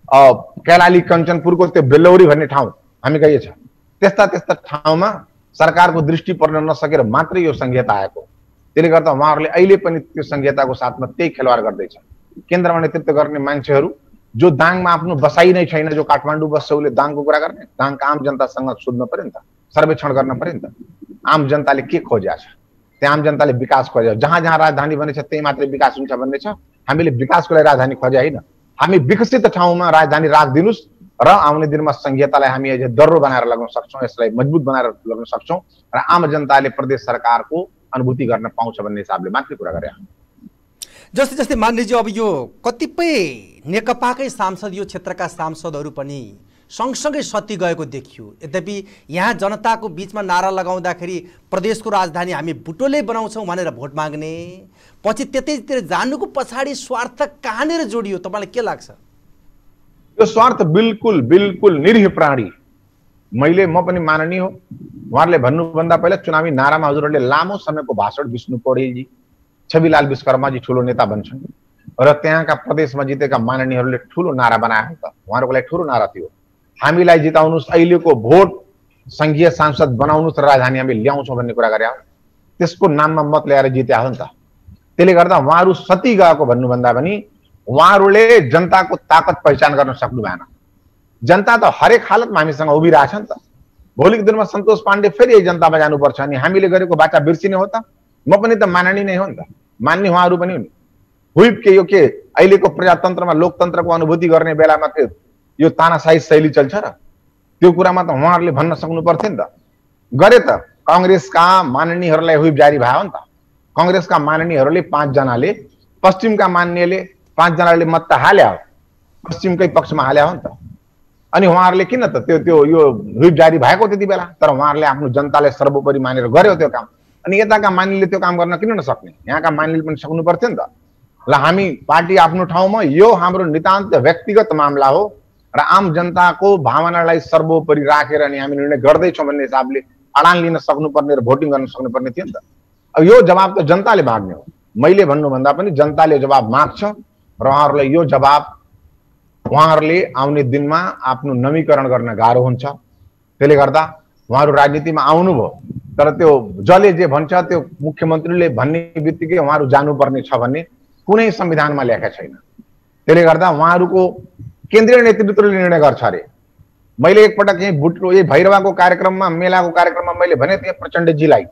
कैलाली कञ्चनपुरको त्यो बेलौरी भन्ने ठाउँ हामी गइएछ, त्यस्ता त्यस्ता ठाउँमा सरकारको दृष्टि पर्न नसकेर मात्रै यो संहिता आएको। त्यसले गर्दा उहाँहरूले अहिले पनि त्यो संहिताको साथमा त्यही खेलवाड गर्दैछ। केन्द्रमा नेतृत्व गर्ने मान्छेहरू जो दाङमा आफ्नो बसाइ नै छैन, जो काठमाडौँ बस्छ, उसले दाङको कुरा गर्ने? दाङका आम जनतासँग सोध्न पर्यो नि त, सर्वेक्षण गर्न पर्यो नि त। आम जनताले के खोजेको छ? त्यहाँ आम जनताले विकास खोज्यो। जहाँ जहाँ राजधानी बनेछ त्यही मात्रै विकास हुन्छ भन्ने छ। हामीले विकासको लागि राजधानी खोजे होइन, हामी विकसित ठाउँमा राजधानी राखिदिनुहोस् र आउने दिनमा संहितालाई हामी अझै दर्रो बनाएर लगाउन सक्छौँ, यसलाई मजबुत बनाएर लगाउन सक्छौँ र आम जनताले प्रदेश सरकारको अनुभूति गर्न पाउँछ भन्ने हिसाबले मात्रै कुरा गरे। जस्तै जस्तै मान्यज्यू, अब यो कतिपय नेकपाकै सांसद, यो क्षेत्रका सांसदहरू पनि सँगसँगै सती गएको देखियो। यद्यपि यहाँ जनताको बीचमा नारा लगाउँदाखेरि प्रदेशको राजधानी हामी बुटोले बनाउँछौँ भनेर भोट माग्ने, पछि त्यतैतिर जानुको पछाडि स्वार्थ कहाँनिर जोडियो? तपाईँलाई के लाग्छ? यो स्वार्थ बिल्कुल बिल्कुल निरीह प्राणी। म पनि माननीय हो, उहाँहरूले भन्नुभन्दा पहिला चुनावी नारामा हजुरहरूले लामो समयको भाषण विष्णु पौडेलजी, छविलाल विश्वकर्माजी ठुलो नेता भन्छन् र त्यहाँका प्रदेशमा जितेका माननीयहरूले ठुलो नारा बनाए त। उहाँहरूको लागि ठुलो नारा थियो, हामीलाई जिताउनुहोस्, अहिलेको भोट संघीय सांसद बनाउनुहोस् र राजधानी हामी ल्याउँछौँ भन्ने कुरा गरे हो। त्यसको नाममा मत ल्याएर जित्या हो नि त। त्यसले गर्दा उहाँहरू सती गएको भन्नुभन्दा पनि उहाँहरूले जनताको ताकत पहिचान गर्न सक्नु भएन। जनता त हरेक हालतमा हामीसँग उभिरहेछ नि त। भोलिको दिनमा सन्तोष पाण्डे फेरि यही जनतामा जानुपर्छ अनि हामीले गरेको बाचा बिर्सिने हो त? म पनि त माननीय नै हो नि त, मान्ने उहाँहरू पनि हुन्। हुइप के यो के अहिलेको प्रजातन्त्रमा लोकतन्त्रको अनुभूति गर्ने बेलामा के यो तानाशाही शैली चल्छ र? त्यो कुरामा त उहाँहरूले भन्न सक्नु पर्थ्यो नि त। गरे त काङ्ग्रेसका माननीयहरूलाई हुइप जारी भयो नि त। काङ्ग्रेसका माननीयहरूले 5 जनाले, पश्चिमका माननीयले 5 जनाले मत त हाल्या हो, पश्चिमकै पक्षमा हाल्या हो नि त। अनि उहाँहरूले किन त त्यो यो हुइप जारी भएको त्यति बेला? तर उहाँहरूले आफ्नो जनतालाई सर्वोपरि मानेर गर्यो त्यो काम। अनि यताका मानिसले त्यो काम गर्न किन नसक्ने? यहाँका मानिसले पनि सक्नु पर्थ्यो नि त। ल हामी पार्टी आफ्नो ठाउँमा, यो हाम्रो नितान्त व्यक्तिगत मामला हो र आम जनताको भावनालाई सर्वोपरि राखेर अनि हामी निर्णय गर्दैछौँ भन्ने हिसाबले अडान लिन सक्नुपर्ने र भोटिङ गर्न सक्नुपर्ने थियो नि त। अब यो जवाब त जनताले माग्ने हो। मैले भन्नुभन्दा पनि जनताले जवाब माग्छ र उहाँहरूलाई यो जवाब उहाँहरूले आउने दिनमा आफ्नो नवीकरण गर्न गाह्रो हुन्छ। त्यसले गर्दा उहाँहरू राजनीतिमा आउनुभयो, तर त्यो जसले जे भन्छ त्यो मुख्यमन्त्रीले भन्ने बित्तिकै उहाँहरू जानुपर्ने छ भन्ने कुनै संविधानमा लेखेको छैन। त्यसले गर्दा उहाँहरूको केन्द्रीय नेतृत्वले निर्णय गर्छ अरे। मैले एकपटक यही बुटो, यही भैरवाको कार्यक्रममा, मेलाको कार्यक्रममा मैले भने थिएँ प्रचण्डजीलाई,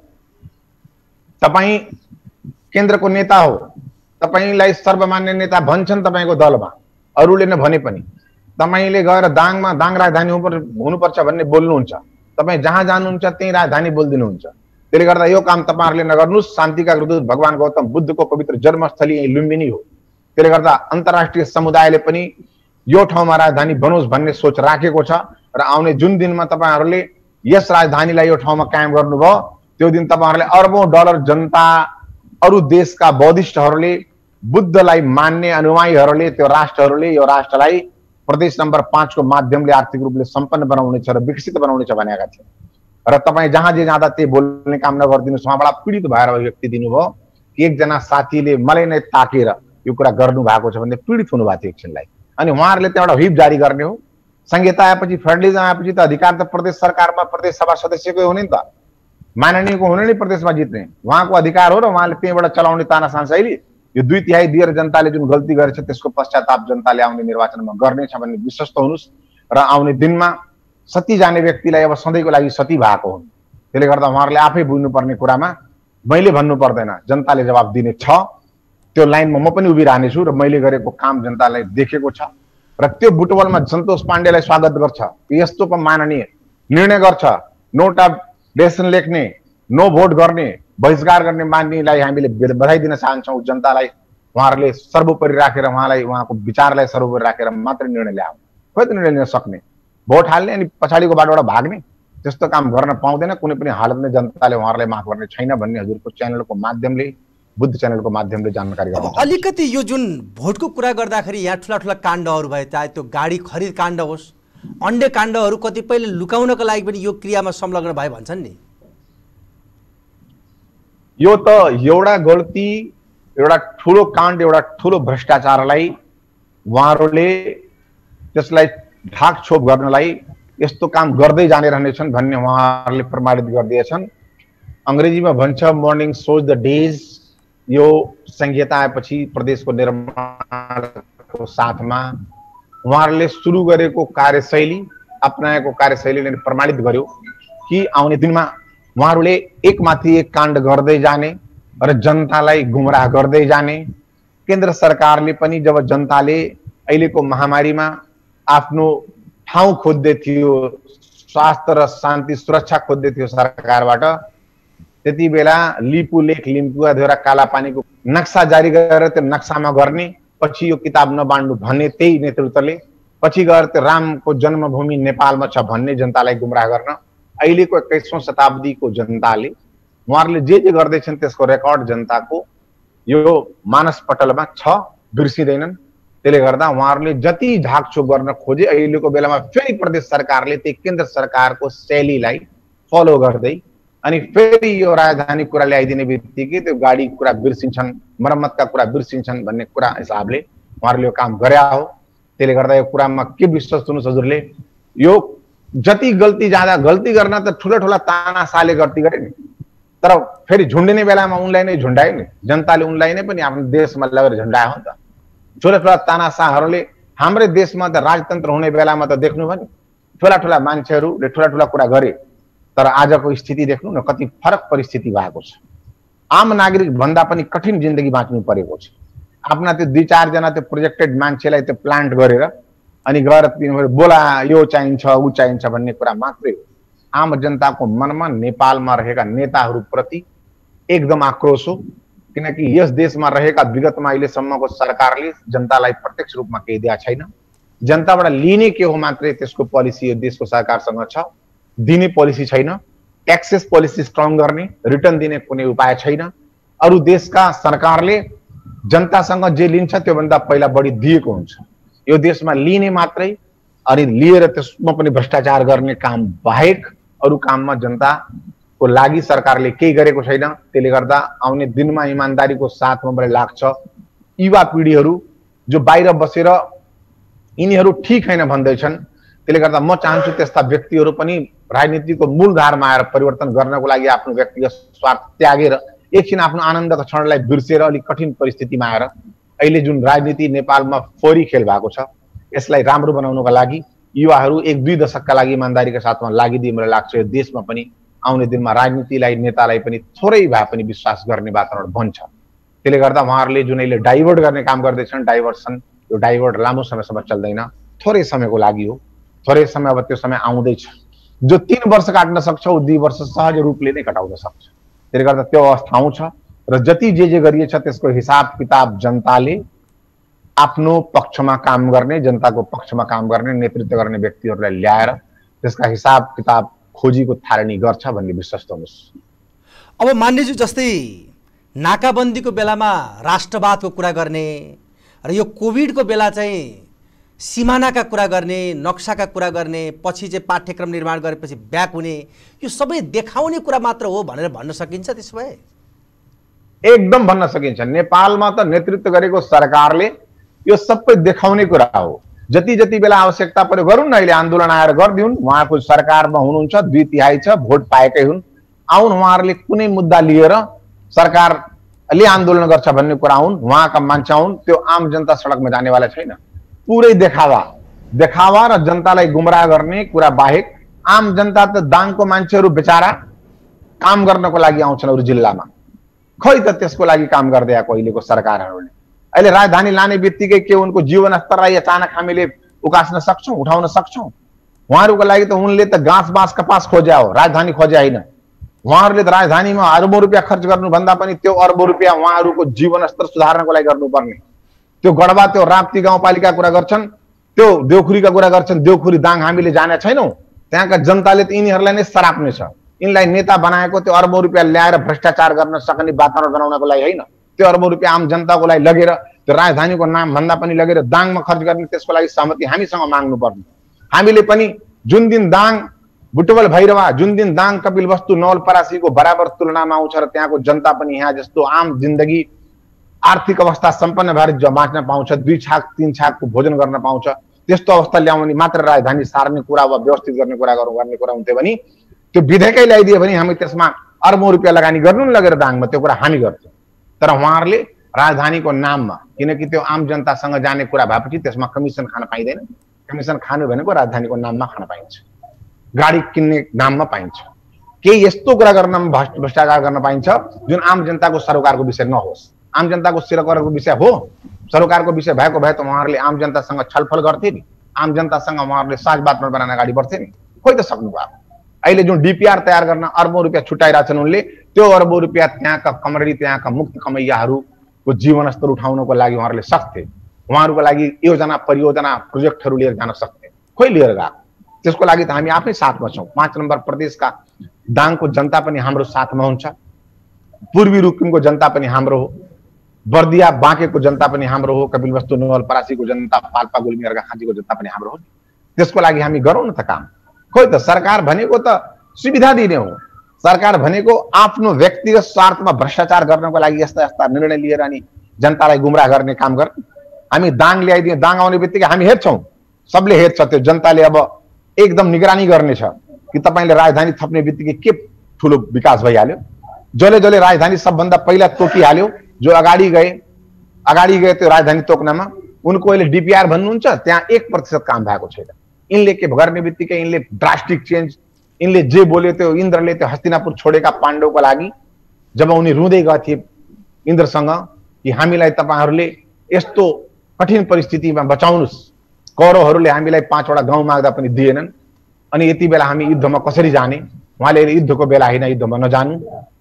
तपाईँ केन्द्रको नेता हो, तपाईँलाई सर्वमान्य नेता भन्छन् तपाईँको दलमा, अरूले नभने पनि तपाईँले गएर दाङमा दाङ राजधानी हुनुपर्छ भन्ने बोल्नुहुन्छ। तपाईँ जहाँ जानुहुन्छ त्यही राजधानी बोलिदिनुहुन्छ। त्यसले गर्दा यो काम तपाईँहरूले नगर्नुहोस्। शान्तिका दूत भगवान गौतम बुद्धको पवित्र जन्मस्थली यही लुम्बिनी हो। त्यसले गर्दा अन्तर्राष्ट्रिय समुदायले पनि यो ठाउँमा राजधानी बनोस् भन्ने सोच राखेको छ र आउने जुन दिनमा तपाईँहरूले यस राजधानीलाई यो ठाउँमा कायम गर्नुभयो, त्यो दिन तपाईँहरूले अरबौं डलर जनता, अरू देशका बौद्धिस्टहरूले, बुद्धलाई मान्ने अनुयायीहरूले, त्यो राष्ट्रहरूले यो राष्ट्रलाई प्रदेश नम्बर 5 को माध्यमले आर्थिक रूपले सम्पन्न बनाउनेछ र विकसित बनाउनेछ भनेका थिए। र तपाईँ जहाँ जे जाँदा त्यही बोल्ने काम नगरिदिनुहोस्। उहाँबाट पीडित भएर व्यक्ति दिनुभयो। एकजना साथीले मलाई नै ताकेर यो कुरा गर्नु भएको छ भन्ने पीडित हुनुभएको थियो एकछिनलाई। अनि उहाँहरूले त्यहाँबाट व्हिप जारी गर्ने हो। संहिता आएपछि, फेडरलिजम आएपछि त अधिकार त प्रदेश सरकारमा प्रदेश सभा सदस्यको हुने नि त, माननीयको हुने नै प्रदेशमा जित्ने उहाँको अधिकार हो र उहाँले त्यहीँबाट चलाउने तानाशाह शैली। यो 2/3 दिएर जनताले जुन गल्ती गरेछ त्यसको पश्चाताप जनताले आउने निर्वाचनमा गर्नेछ भन्ने विश्वस्त हुनुहोस् र आउने दिनमा सती जाने व्यक्तिलाई अब सधैँको लागि सती भएको हुन्। त्यसले गर्दा उहाँहरूले आफै बुझ्नुपर्ने कुरामा मैले भन्नु पर्दैन, जनताले जवाब दिने छ। त्यो लाइनमा म पनि उभिरहनेछु र मैले गरेको काम जनतालाई देखेको छ र त्यो बुटवलमा सन्तोष पाण्डेलाई स्वागत गर्छ। यस्तो माननीय निर्णय गर्छ, नोट अफ डेसिसन लेख्ने, नो भोट गर्ने, बहिष्कार गर्ने मान्नेलाई हामीले बधाई दिन चाहन्छौँ। जनतालाई उहाँहरूले सर्वोपरि राखेर उहाँलाई उहाँको विचारलाई सर्वोपरि राखेर मात्रै निर्णय ल्याऊ। खोइ त निर्णय लिन सक्ने, भोट हाल्ने अनि पछाडिको बाटोबाट भाग्ने, त्यस्तो काम गर्न पाउँदैन। कुनै पनि हालतमा जनताले उहाँहरूलाई माफ गर्ने छैन भन्ने हजुरको च्यानलको माध्यमले, बुद्ध च्यानलको माध्यमले जानकारी गराउँछ। अलिकति यो जुन भोटको कुरा गर्दाखेरि यहाँ ठुला ठुला काण्डहरू भए, चाहे त्यो गाडी खरिद काण्ड होस्, अन्य काण्डहरू कतिपयले लुकाउनको लागि पनि यो क्रियामा संलग्न भए भन्छन् नि। यो त एउटा गल्ती, एउटा ठुलो काण्ड, एउटा ठुलो भ्रष्टाचारलाई उहाँहरूले त्यसलाई ढाकछोप गर्नलाई यस्तो काम गर्दै जाने रहनेछन् भन्ने उहाँहरूले प्रमाणित गरिदिएछन्। अंग्रेजीमा भन्छ मर्निङ सोज द डेज। यो संहिता आएपछि प्रदेशको निर्माणको साथमा उहाँहरूले सुरु गरेको कार्यशैली, अपनाएको कार्यशैलीले प्रमाणित गर्यो कि आउने दिनमा उहाँहरूले एकमाथि एक काण्ड गर्दै जाने र जनतालाई गुमराह गर्दै जाने। केन्द्र सरकारले पनि जब जनताले अहिलेको महामारीमा आफ्नो ठाउँ खोज्दै थियो, स्वास्थ्य र शान्ति सुरक्षा खोज्दै थियो सरकारबाट, त्यति बेला लिपु लेख लिम्पु अधेरा काला पानीको नक्सा जारी गरेर त्यो नक्सामा गर्ने, पछि यो किताब नबाँड्नु भन्ने त्यही नेतृत्वले, पछि गएर त्यो रामको जन्मभूमि नेपालमा छ भन्ने जनतालाई गुमराह गर्न अहिलेको 21औं शताब्दीको जनताले उहाँहरूले जे गर्दैछन् त्यसको रेकर्ड जनताको यो मानस पटलमा छ, बिर्सिँदैनन्। त्यसले गर्दा उहाँहरूले जति झाकछोक गर्न खोजे अहिलेको बेलामा फेरि प्रदेश सरकारले त्यही केन्द्र सरकारको शैलीलाई फलो गर्दै अनि फेरि यो राजधानी कुरा ल्याइदिने बित्तिकै त्यो गाडी कुरा बिर्सिन्छन्, मर्मतका कुरा बिर्सिन्छन् भन्ने कुरा हिसाबले उहाँहरूले यो काम गरे हो। त्यसले गर्दा यो कुरामा के विश्वास हुनुहोस् हजुरले, यो जति गल्ती जाँदा गल्ती गर्न त ठुला ठुला तानासाले गल्ती गरे नि, तर फेरि झुन्डिने बेलामा उनलाई नै झुन्डायो नि, जनताले उनलाई नै पनि आफ्नो देशमा लगेर झुन्डायो नि त। ठुला ठुला तानासाहरूले हाम्रै देशमा त राजतन्त्र हुने बेलामा त देख्नु भयो नि, ठुला ठुला मान्छेहरूले ठुला ठुला कुरा गरे, तर आजको स्थिति देख्नु न कति फरक परिस्थिति भएको छ। आम नागरिक भन्दा पनि कठिन जिन्दगी बाँच्नु परेको छ। आफ्ना त्यो 2-4 जना त्यो प्रोजेक्टेड मान्छेलाई त्यो प्लान्ट गरेर अनि गएर तिनीहरू बोला यो चाहिन्छ ऊ चाहिन्छ भन्ने कुरा मात्रै हो। आम जनताको मनमा नेपालमा रहेका नेताहरूप्रति एकदम आक्रोश हो, किनकि यस देशमा रहेका विगतमा अहिलेसम्मको सरकारले जनतालाई प्रत्यक्ष रूपमा केही दिएको छैन। जनताबाट लिने के हो मात्रै त्यसको पोलिसी यो देशको सरकारसँग छ, दिने पोलिसी छैन। ट्याक्सेस पोलिसी स्ट्रङ गर्ने, रिटर्न दिने कुनै उपाय छैन। अरू देशका सरकारले जनतासँग जे लिन्छ त्योभन्दा पहिला बढी दिएको हुन्छ। यो देशमा लिने मात्रै अनि लिएर त्यसमा पनि भ्रष्टाचार गर्ने काम बाहेक अरू काममा जनताको लागि सरकारले केही गरेको छैन। त्यसले गर्दा आउने दिनमा इमानदारीको साथमा मलाई लाग्छ युवा पिढीहरू जो बाहिर बसेर यिनीहरू ठिक हैन भन्दैछन्, त्यसले गर्दा म चाहन्छु त्यस्ता व्यक्तिहरू पनि राजनीतिको मूलधारमा आएर परिवर्तन गर्नको लागि आफ्नो व्यक्तिगत स्वार्थ त्यागेर एकछिन आफ्नो आनन्दका क्षणलाई बिर्सेर अलिक कठिन परिस्थितिमा आएर अहिले जुन राजनीति नेपालमा फोरी खेल भएको छ यसलाई राम्रो बनाउनको लागि युवाहरू 1-2 दशकका लागि इमानदारीका साथमा लागिदिए मलाई लाग्छ यो देशमा पनि आउने दिनमा राजनीतिलाई नेतालाई पनि थोरै भए पनि विश्वास गर्ने वातावरण बन्छ। त्यसले गर्दा उहाँहरूले जुन अहिले डाइभर्ट गर्ने काम गर्दैछन्, डाइभर्सन, यो डाइभर्ट लामो समयसम्म चल्दैन, थोरै समयको लागि हो। थोरै समय अब त्यो समय आउँदैछ। जो 3 वर्ष काट्न सक्छ उ 2 वर्ष सहज रूपले नै कटाउन सक्छ। त्यसले गर्दा त्यो अवस्था आउँछ र जति जे गरिएछ त्यसको हिसाब किताब जनताले आफ्नो पक्षमा काम गर्ने, जनताको पक्षमा काम गर्ने, नेतृत्व गर्ने व्यक्तिहरूलाई ल्याएर त्यसका हिसाब किताब खोजीको थालनी गर्छ भन्ने विश्वास गर्नुहोस्। अब मान्यज्यू जस्तै नाकाबन्दीको बेलामा राष्ट्रवादको कुरा गर्ने र यो कोभिडको बेला चाहिँ सीमानाका कुरा गर्ने, नक्साका कुरा गर्ने, पछि चाहिँ पाठ्यक्रम निर्माण गरेपछि ब्याक हुने, यो सबै देखाउने कुरा मात्र हो भनेर भन्न सकिन्छ? त्यसो भए एकदम भन्न सकिन्छ। नेपालमा त नेतृत्व गरेको सरकारले यो सबै देखाउने कुरा हो। जति जति बेला आवश्यकता पर्यो गरौँ न, अहिले आन्दोलन आएर गरिदिउन्, उहाँको सरकारमा हुनुहुन्छ, 2/3 छ, भोट पाएकै हुन्, आउन उहाँहरूले कुनै मुद्दा लिएर सरकार ले आन्दोलन गर्छ भन्ने कुरा हुन्, उहाँका मान्छे हुन्, त्यो आम जनता सडकमा जानेवाला छैन। पुरै देखावा र जनतालाई गुमराह गर्ने कुरा बाहेक आम जनता त दाङको मान्छेहरू बेचारा काम गर्नको लागि आउँछन् अरू जिल्लामा, खै त त्यसको लागि काम गर्दै आएको अहिलेको सरकारहरूले। अहिले राजधानी लाने बित्तिकै के उनको जीवन स्तरलाई अचानक हामीले उकास्न सक्छौँ, उठाउन सक्छौँ? उहाँहरूको लागि त उनले त घाँस बाँस कपास खोज्या हो, राजधानी खोज्या होइन। उहाँहरूले त राजधानीमा अरबौं रुपियाँ खर्च गर्नुभन्दा पनि त्यो अरबौं रुपियाँ उहाँहरूको जीवन स्तर सुधार्नको लागि गर्नुपर्ने। त्यो गढवा, त्यो राप्ती गाउँपालिका कुरा गर्छन्, त्यो देउखुरीका कुरा गर्छन्। देउखुरी दाङ हामीले जाने छैनौँ, त्यहाँका जनताले त यिनीहरूलाई नै सराप्ने छ। यिनलाई नेता बनाएको त्यो अरबौं रुपियाँ ल्याएर भ्रष्टाचार गर्न सक्ने वातावरण बनाउनको लागि होइन, त्यो अरबौं रुपियाँ आम जनताको लागि लगेर त्यो राजधानीको नाम भन्दा पनि लगेर दाङमा खर्च गर्ने, त्यसको लागि सहमति हामीसँग माग्नुपर्ने। हामीले पनि जुन दिन दाङ बुटवल भैरवा, जुन दिन दाङ कपिलवस्तु नवलपरासीको बराबर तुलनामा आउँछ र त्यहाँको जनता पनि यहाँ जस्तो आम जिन्दगी आर्थिक अवस्था सम्पन्न भएर बाँच्न पाउँछ, 2 छाक 3 छाकको भोजन गर्न पाउँछ, त्यस्तो अवस्था ल्याउने मात्र राजधानी सार्ने कुरा वा व्यवस्थित गर्ने कुरा हुन्थ्यो भने त्यो विधेयकै ल्याइदियो भने हामी त्यसमा अरबौं रुपियाँ लगानी गर्नु नि लगेर दाङमा, त्यो कुरा हामी गर्थ्यौँ। तर उहाँहरूले राजधानीको नाममा, किनकि त्यो आम जनतासँग जाने कुरा भएपछि त्यसमा कमिसन खान पाइँदैन। कमिसन खानु भनेको राजधानीको नाममा खान पाइन्छ, गाडी किन्ने नाममा पाइन्छ, केही यस्तो कुरा गर्न भ्रष्टाचार गर्न पाइन्छ जुन आम जनताको सरोकारको विषय नहोस्। आम जनताको सरोकारको विषय हो, सरोकारको विषय भएको भए त उहाँहरूले आम जनतासँग छलफल गर्थे नि, आम जनतासँग उहाँहरूले साझ वातावरण बनाएर अगाडि बढ्थे नि, खोइ त सक्नु भएको। अहिले जुन डीपीआर तयार गर्न अरबौं रुपियाँ छुट्याइरहेछन् उनले, त्यो अरबौं रुपियाँ त्यहाँका कमरेडी, त्यहाँका मुक्त कमैयाहरूको जीवन स्तर उठाउनको लागि उहाँहरूले सक्थे। उहाँहरूको लागि योजना परियोजना प्रोजेक्टहरू लिएर जान सक्थे, खोइ लिएर गएको? त्यसको लागि त हामी आफै साथमा छौँ। 5 नम्बर प्रदेशका दाङको जनता पनि हाम्रो साथमा हुन्छ, पूर्वी रुकुमको जनता पनि हाम्रो हो, बर्दिया बाँकेको जनता पनि हाम्रो हो, कपिलवस्तु नवलपरासीको जनता, पाल्पा गुल्मी अर्घाखाँचीको जनता पनि हाम्रो हो। त्यसको लागि हामी गरौँ न त काम। खोइ त सरकार भनेको त सुविधा दिने हो, सरकार भनेको आफ्नो व्यक्तिगत स्वार्थमा भ्रष्टाचार गर्नको लागि यस्ता यस्ता निर्णय लिएर अनि जनतालाई गुमराह गर्ने काम गर्ने। हामी दाङ ल्याइदिए, दाङ आउने बित्तिकै हामी हेर्छौँ, सबले हेर्छ, त्यो जनताले अब एकदम निगरानी गर्नेछ कि तपाईँले राजधानी थप्ने बित्तिकै के ठुलो विकास भइहाल्यो। जसले राजधानी सबभन्दा पहिला तोकिहाल्यो, जो अगाडि गए त्यो राजधानी तोक्नमा, उनको अहिले डीपीआर भन्नुहुन्छ त्यहाँ 1% काम भएको छैन। यिनले के गर्ने बित्तिकै यिनले ड्रास्टिक चेन्ज, यिनले जे बोल्यो त्यो इन्द्रले त्यो हस्तिनापुर छोडेका पाण्डवको लागि जब उनी रुँदै गए थिए इन्द्रसँग कि हामीलाई तपाईँहरूले यस्तो कठिन परिस्थितिमा बचाउनुस्, कौरवहरूले हामीलाई 5 वटा गाउँ माग्दा पनि दिएनन्, अनि यति बेला हामी युद्धमा कसरी जाने? उहाँले युद्धको बेला होइन, युद्धमा नजानु र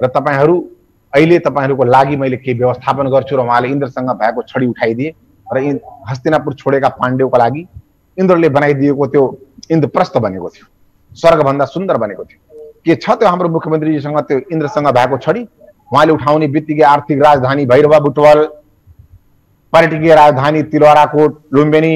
अहिले तपाईँहरूको लागि मैले के व्यवस्थापन गर्छु र उहाँले इन्द्रसँग भएको छडी उठाइदिए र हस्तिनापुर छोडेका पाण्डवको लागि इन्द्रले बनाइदिएको त्यो इन्द्रप्रस्थ बनेको थियो, स्वर्गभन्दा सुन्दर बनेको थियो। के छ त्यो हाम्रो मुख्यमन्त्रीजीसँग त्यो इन्द्रसँग भएको छडी? उहाँले उठाउने बित्तिकै आर्थिक राजधानी भैरवा बुटवल, पर्यटकीय राजधानी तिलवाराकोट लुम्बिनी,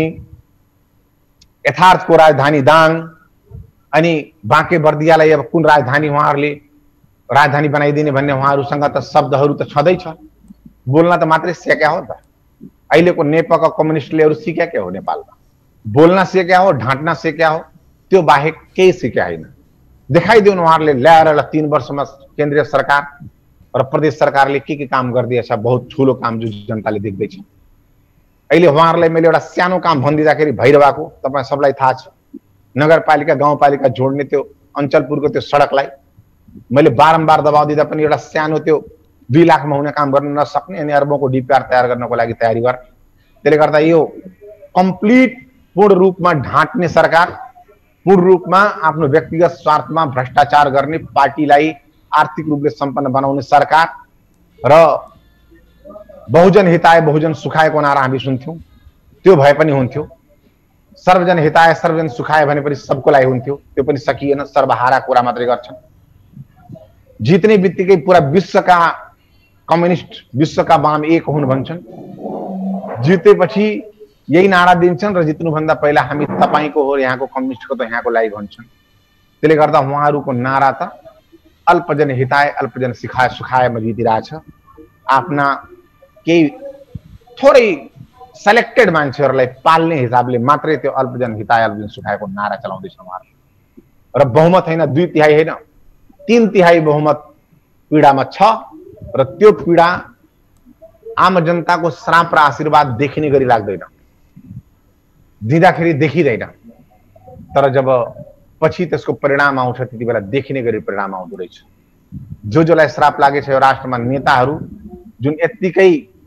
यथार्थको राजधानी दाङ, अनि बाँके बर्दियालाई अब कुन राजधानी उहाँहरूले राजधानी बनाइदिने भन्ने उहाँहरूसँग त शब्दहरू त छँदैछ, बोल्न त मात्रै सिक्या हो त। अहिलेको नेकपा कम्युनिस्टले अरू सिक्या के हो? नेपालमा बोल्न सिक्या हो, ढाँट्न सिक्या हो, त्यो बाहेक केही सिक्या होइन। देखाइदिउन् उहाँहरूले ल्याएर 3 वर्षमा केन्द्रीय सरकार र प्रदेश सरकारले के काम गरिदिएछ, बहुत ठुलो काम जो जनताले देख्दैछ। अहिले उहाँहरूलाई मैले एउटा सानो काम भनिदिँदाखेरि भैरवाको तपाईँ सबलाई थाहा छ, नगरपालिका गाउँपालिका जोड्ने त्यो अञ्चलपुरको त्यो सडकलाई मैले बारम्बार दबाउ दिँदा पनि एउटा सानो त्यो 2 लाखमा हुने काम गर्न नसक्ने, अनि अरबौंको डीपीआर तयार गर्नको लागि तयारी गर्ने। त्यसले गर्दा यो कम्प्लिट पूर्ण रूपमा ढाँट्ने सरकार, पूर्ण रूपमा आफ्नो व्यक्तिगत स्वार्थमा भ्रष्टाचार गर्ने, पार्टीलाई आर्थिक रूपले सम्पन्न बनाउने सरकार र बहुजन हिताय बहुजन सुखायको नारा हामी सुन्थ्यौँ, त्यो भए पनि हुन्थ्यो। सर्वजन हिताय सर्वजन सुखाय भनेपछि सबको लागि हुन्थ्यो, त्यो पनि सकिएन, सर्वहारा कुरा मात्रै गर्छन्। जित्ने बित्तिकै पुरा विश्वका कम्युनिस्ट, विश्वका वाम एक हुन् भन्छन्, जितेपछि यही नारा दिन्छन् र जित्नुभन्दा पहिला हामी तपाईको हो, यहाँको कम्युनिस्टको त यहाँको लागि भन्छन्। त्यसले गर्दा उहाँहरूको नारा त अल्पजन हिताय अल्पजन सुखाय सुखायमा जितिरहेछ। आफ्ना केही थोरै सेलेक्टेड मान्छेहरूलाई पाल्ने हिसाबले मात्रै त्यो अल्पजन हिताय अल्पजन सुखायको नारा चलाउँदैछ उहाँहरूले। र बहुमत होइन, 2/3 होइन, 3/3 बहुमत पीडामा छ र त्यो पीडा आम जनताको श्राप र आशीर्वाद देखिने गरी लाग्दैन, दिँदाखेरि देखिँदैन, तर जब पछि त्यसको परिणाम आउँछ त्यति बेला देखिने गरी परिणाम आउँदो रहेछ। जसलाई श्राप लागेछ यो राष्ट्रमा नेताहरू जुन यत्तिकै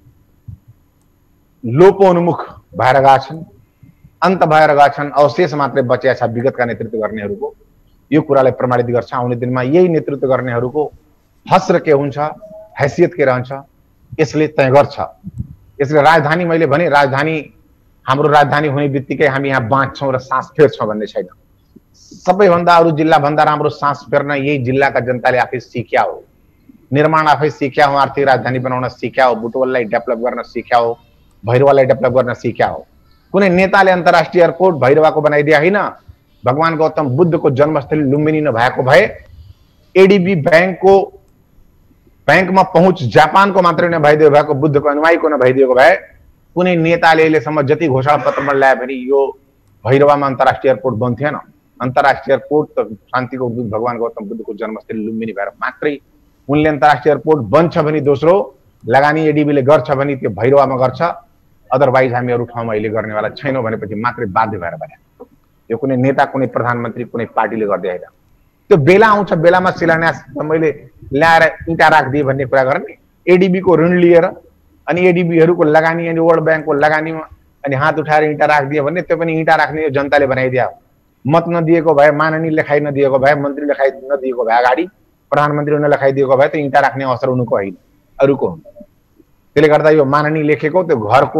लोपोन्मुख भएर गएका छन्, अन्त भएर गएका छन्, अवशेष मात्रै बचेका छ विगतका नेतृत्व गर्नेहरूको, यो कुरालाई प्रमाणित गर्छ। आउने दिनमा यही नेतृत्व गर्नेहरूको हस र के हुन्छ, हैसियत के रहन्छ, यसले तय गर्छ। यसले राजधानी, मैले भने राजधानी, हाम्रो राजधानी हुने बित्तिकै हामी यहाँ बाँच्छौँ र सास फेर्छौँ भन्ने छैन। सबैभन्दा अरू जिल्लाभन्दा राम्रो सास फेर्न यही जिल्लाका जनताले आफै सिक्या हो, निर्माण आफै सिक्या हो, आर्थिक राजधानी बनाउन सिक्या हो, बुटवललाई डेभलप गर्न सिक्या हो, भैरवालाई डेभलप गर्न सिक्या हो। कुनै नेताले अन्तर्राष्ट्रिय एयरपोर्ट भैरवाको बनाइदिया होइन। भगवान गौतम बुद्धको जन्मस्थली लुम्बिनी नभएको भए, एडीबी बैंकमा पहुँच जापानको मात्रै नभइदियो भएको, बुद्धको अनुयायीको नभइदिएको भए, कुनै नेताले अहिलेसम्म जति घोषणा पत्रमा ल्याए भने यो भैरवामा अन्तर्राष्ट्रिय एयरपोर्ट बन्थेन। अन्तर्राष्ट्रिय एयरपोर्ट त शान्तिको दूत भगवान गौतम बुद्धको जन्मस्थली लुम्बिनी भएर मात्रै उनले अन्तर्राष्ट्रिय एयरपोर्ट बन्छ भने दोस्रो लगानी एडीबीले गर्छ भने त्यो भैरवामा गर्छ, अदरवाइज हामी अरू ठाउँमा अहिले गर्नेवाला छैनौँ भनेपछि मात्रै बाध्य भएर बने। यो कुनै नेता, कुनै प्रधानमन्त्री, कुनै पार्टीले गर्दै होइन। त्यो बेला आउँछ, बेलामा शिलान्यास मैले ल्याएर इँटा राखिदिए भन्ने कुरा गर्ने, एडीबीको ऋण लिएर अनि एडीबीहरूको लगानी अनि वर्ल्ड ब्याङ्कको लगानीमा अनि हात उठाएर इँटा राखिदिए भने त्यो पनि इँटा राख्ने जनताले बनाइदिया हो। मत नदिएको भए, माननीय लेखाइ नदिएको भए, मन्त्री लेखाइ नदिएको भए, अगाडि प्रधानमन्त्री नलेखाइदिएको भए त्यो इँटा राख्ने अवसर उनको होइन, अरूको हुन्छ। त्यसले गर्दा यो माननीय लेखेको त्यो घरको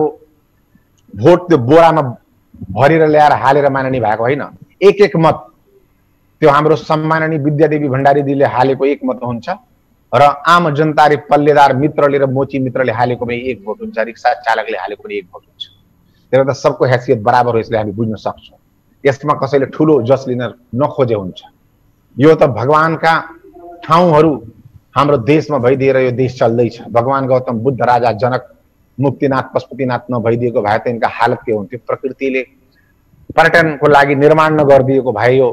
भोट त्यो बोरामा भरेर ल्याएर हालेर माननीय भएको होइन। एक एक मत त्यो हाम्रो सम्माननीय विद्यादेवी भण्डारीजीले हालेको एक मत हुन्छ र आम जनता रे पल्लेदार मित्रले र मोची मित्रले हालेको पनि एक भोट हुन्छ, रिक्सा चालकले हालेको पनि एक भोट हुन्छ। त्यसले गर्दा सबको हैसियत बराबर हो, यसले हामी बुझ्न सक्छौँ। यसमा कसैले ठुलो जस लिन नखोजे हुन्छ। यो त भगवानका ठाउँहरू हाम्रो देशमा भइदिएर यो देश चल्दैछ। भगवान गौतम बुद्ध, राजा जनक, मुक्तिनाथ, पशुपतिनाथ नभइदिएको भए त यिनका हालत के हुन्थ्यो। प्रकृतिले पर्यटनको लागि निर्माण नगरिदिएको भए यो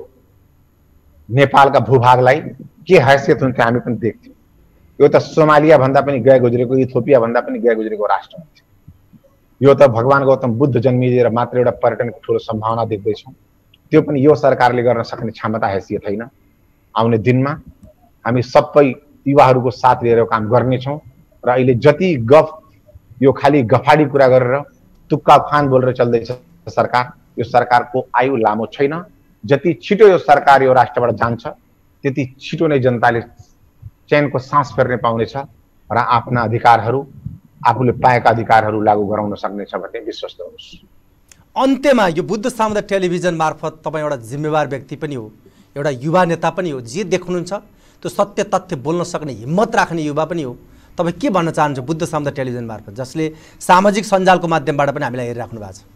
नेपालका भूभागलाई के हैसियत हुन्थ्यो हामी पनि देख्थ्यौँ। यो त सोमालिया भन्दा पनि गए गुज्रेको, इथियोपिया भन्दा पनि गए गुज्रेको राष्ट्र हुन्थ्यो। यो त भगवान गौतम बुद्ध जन्मिदिएर मात्र एउटा पर्यटनको ठुलो सम्भावना देख्दैछौँ। त्यो पनि यो सरकारले गर्न सक्ने क्षमता हैसियत छैन। आउने दिनमा हामी सबै युवाहरूको साथ लिएर काम गर्नेछौँ र अहिले जति गफ यो खाली गफाडी कुरा गरेर तुक्का फान बोलेर चल्दैछ सरकार, यो सरकारको आयु लामो छैन। जति छिटो यो सरकार यो राष्ट्रबाट जान्छ त्यति छिटो नै जनताले चैनको सास फेर्ने पाउनेछ र आफ्ना अधिकारहरू, आफूले पाएका अधिकारहरू लागू गराउन सक्नेछ भन्ने विश्वास गर्नुहोस्। अन्त्यमा यो बुद्ध सामुदायिक टेलिभिजन मार्फत तपाईँ एउटा जिम्मेवार व्यक्ति पनि हो, एउटा युवा नेता पनि हो, जे देख्नुहुन्छ त्यो सत्य तथ्य बोल्न सक्ने हिम्मत राख्ने युवा पनि हो। तपाईँ के भन्न चाहनुहुन्छ बुद्ध सामुदायिक टेलिभिजन मार्फत, जसले सामाजिक सञ्जालको माध्यमबाट पनि हामीलाई हेरिराख्नु भएको छ?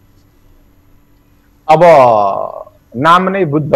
अब नाम नै बुद्ध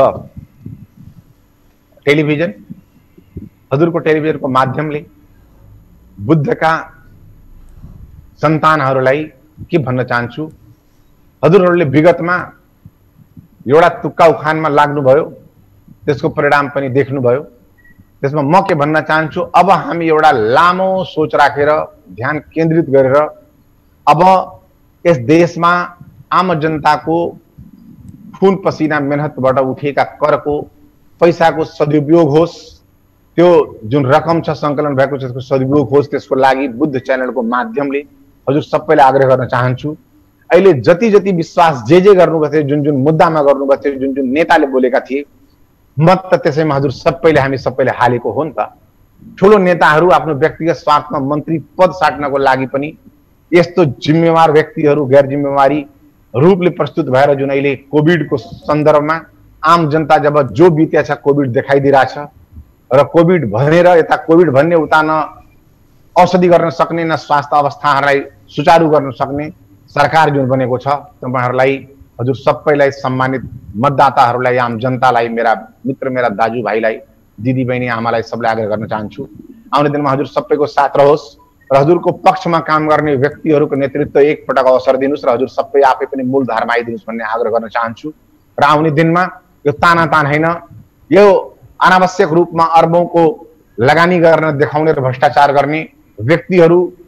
टेलिभिजन, हजुरको टेलिभिजनको माध्यमले बुद्धका सन्तानहरूलाई के भन्न चाहन्छु, हजुरहरूले विगतमा एउटा तुक्का उखानमा लाग्नुभयो, त्यसको परिणाम पनि देख्नुभयो। त्यसमा म के भन्न चाहन्छु, अब हामी एउटा लामो सोच राखेर ध्यान केन्द्रित गरेर अब यस देशमा आम जनताको खून पसिना मेहनतबाट उठेका करको पैसाको सदुपयोग होस्, त्यो जुन रकम छ सङ्कलन भएको छ त्यसको सदुपयोग होस्, त्यसको लागि बुद्ध च्यानलको माध्यमले हजुर सबैलाई आग्रह गर्न चाहन्छु। अहिले जति जति विश्वास जे गर्नुभएको थियो, जुन जुन मुद्दामा गर्नुभएको थियो, जुन जुन नेताले बोलेका थिए, मत त त्यसैमा हजुर सबैले हामी सबैले हालेको हो नि त। ठुलो नेताहरू आफ्नो व्यक्तिगत स्वार्थमा मन्त्री पद साट्नको लागि पनि यस्तो जिम्मेवार व्यक्तिहरू गैर जिम्मेवारी रूपले प्रस्तुत भएर जुन अहिले कोभिडको सन्दर्भमा आम जनता जब जो बित्या छ कोभिड देखाइदिरहेछ र कोभिड भनेर यता कोभिड भन्ने उता न औषधि गर्न सक्ने न स्वास्थ्य अवस्थाहरूलाई सुचारू गर्न सक्ने सरकार जुन बनेको छ, तपाईँहरूलाई हजुर सबैलाई सम्मानित मतदाताहरूलाई, आम जनतालाई, मेरा मित्र, मेरा दाजुभाइलाई, दिदीबहिनी, आमालाई सबलाई आग्रह गर्न चाहन्छु आउने दिनमा हजुर सबैको साथ रहोस् र हजुरको पक्षमा काम गर्ने व्यक्तिहरूको नेतृत्व एकपटक अवसर दिनुहोस् र हजुर सबै आफै पनि मूलधारमा आइदिनुहोस् भन्ने आग्रह गर्न चाहन्छु। र आउने दिनमा यो तानातान होइन, यो अनावश्यक रूपमा अरबौंको लगानी गर्न देखाउने र भ्रष्टाचार गर्ने व्यक्तिहरू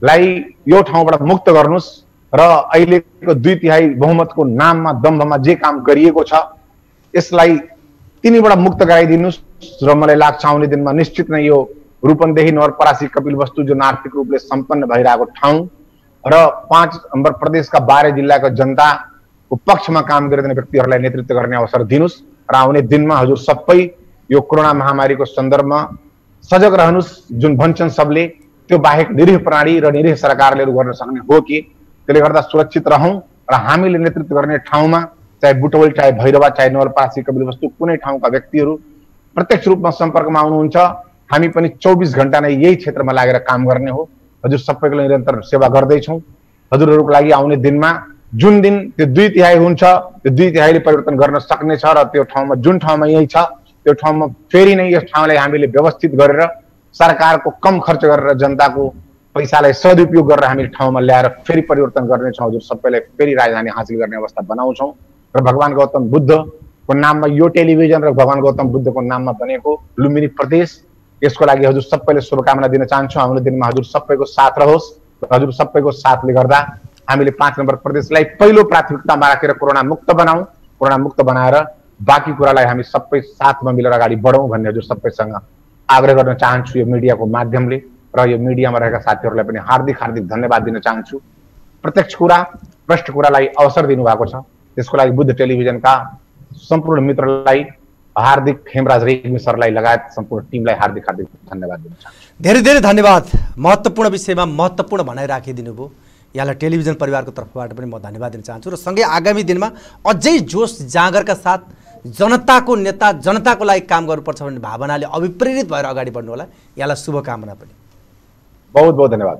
लाई यो ठाउँबाट मुक्त गर्नुस् र अहिलेको 2/3 बहुमतको नाममा दम्भमा जे काम गरिएको छ यसलाई तिनीबाट मुक्त गराइदिनुस् र मलाई लाग्छ आउने दिनमा निश्चित नै यो रूपन्देही नवलपरासी कपिलवस्तु जुन आर्थिक रूपले सम्पन्न भइरहेको ठाउँ र 5 नम्बर प्रदेशका 12 जिल्लाको जनताको पक्षमा काम गरिदिने व्यक्तिहरूलाई नेतृत्व गर्ने अवसर दिनुस् र आउने दिनमा हजुर सबै यो कोरोना महामारीको सन्दर्भमा सजग रहनुस्। जुन भन्छन् सबले त्यो बाहेक निरीह प्राणी र निरीह सरकारले गर्न सक्ने हो कि त्यसले गर्दा सुरक्षित रहौं र हामीले नेतृत्व गर्ने ठाउँमा चाहे बुटवल चाहे भैरवा चाहे नवलपरासी कपिलवस्तु कुनै ठाउँका व्यक्तिहरू प्रत्यक्ष रूपमा सम्पर्कमा आउनुहुन्छ हामी पनि 24 घण्टा नै यही क्षेत्रमा लागेर काम गर्ने हो। हजुर सबैको निरन्तर सेवा गर्दैछौँ। हजुरहरूको लागि आउने दिनमा जुन दिन त्यो 2/3 हुन्छ त्यो 2/3 ले परिवर्तन गर्न सक्ने छ र त्यो ठाउँमा जुन ठाउँमा यही छ त्यो ठाउँमा फेरि नै यस ठाउँलाई हामीले व्यवस्थित गरेर सरकारको कम खर्च गरेर जनताको पैसालाई सदुपयोग गरेर हामी ठाउँमा ल्याएर फेरि परिवर्तन गर्नेछौँ। हजुर सबैलाई फेरि राजधानी हासिल गर्ने अवस्था बनाउँछौँ र भगवान गौतम बुद्धको नाममा यो टेलिभिजन र भगवान गौतम बुद्धको नाममा बनेको लुम्बिनी प्रदेश यसको लागि हजुर सबैले शुभकामना दिन चाहन्छु। आउने दिनमा हजुर सबैको साथ रहोस्। हजुर सबैको साथले गर्दा हामीले 5 नम्बर प्रदेशलाई पहिलो प्राथमिकतामा राखेर कोरोना मुक्त बनाऊ। कोरोना मुक्त बनाएर बाँकी कुरालाई हामी सबै साथमा मिलेर अगाडि बढौँ भन्ने हजुर सबैसँग आग्रह गर्न चाहन्छु यो मिडियाको माध्यमले र यो मिडियामा रहेका साथीहरूलाई पनि हार्दिक हार्दिक धन्यवाद दिन चाहन्छु। प्रत्यक्ष कुरा प्रष्ट कुरालाई अवसर दिनुभएको छ त्यसको लागि बुद्ध टेलिभिजनका सम्पूर्ण मित्रलाई हार्दिक हेमराज रेग्मी सरलाई लगायत सम्पूर्ण टिमलाई हार्दिक हार्दिक धन्यवाद दिन चाहन्छु। धेरै धेरै धन्यवाद। महत्त्वपूर्ण विषयमा महत्त्वपूर्ण भनाइ राखिदिनु भयो। यहाँलाई टेलिभिजन परिवारको तर्फबाट पनि म धन्यवाद दिन चाहन्छु र सँगै आगामी दिनमा अझै जोश जाँगरका साथ जनताको नेता जनताको लागि काम गर्नुपर्छ भन्ने भावनाले अभिप्रेरित भएर अगाडि बढ्नु होला। यहाँलाई शुभकामना पनि। बहुत बहुत धन्यवाद।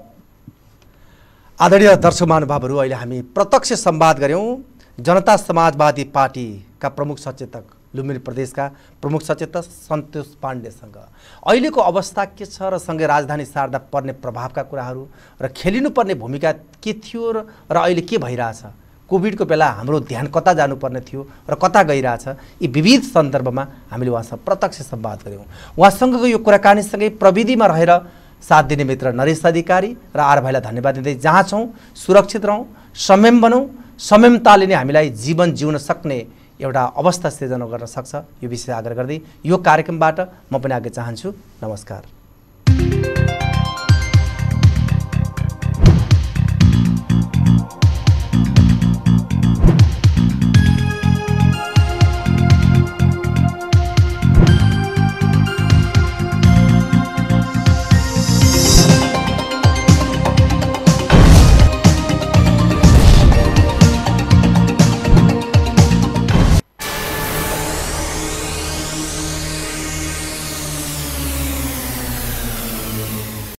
आदरणीय दर्शक महानुभावहरू अहिले हामी प्रत्यक्ष संवाद गऱ्यौँ जनता समाजवादी पार्टीका प्रमुख सचेतक लुम्बिनी प्रदेशका प्रमुख सचेतक सन्तोष पाण्डेसँग अहिलेको अवस्था के छ र सँगै राजधानी सार्दा पर्ने प्रभावका कुराहरू र खेलिनुपर्ने भूमिका के थियो र अहिले के भइरहेछ, कोभिडको बेला हाम्रो ध्यान कता जानुपर्ने थियो र कता गइरहेछ, यी विविध सन्दर्भमा हामीले उहाँसँग प्रत्यक्ष संवाद गऱ्यौँ। उहाँसँगको यो कुराकानीसँगै प्रविधिमा रहेर साथ दिने मित्र नरेश अधिकारी र आर भाइलाई धन्यवाद दिँदै जहाँ छौँ सुरक्षित रहौँ, संयम बनौँ। संयमताले नै हामीलाई जीवन जिउन सक्ने एउटा अवस्था सृजना गर्न सक्छ यो विषय आग्रह गर्दै यो कार्यक्रमबाट म पनि आगे चाहन्छु। नमस्कार।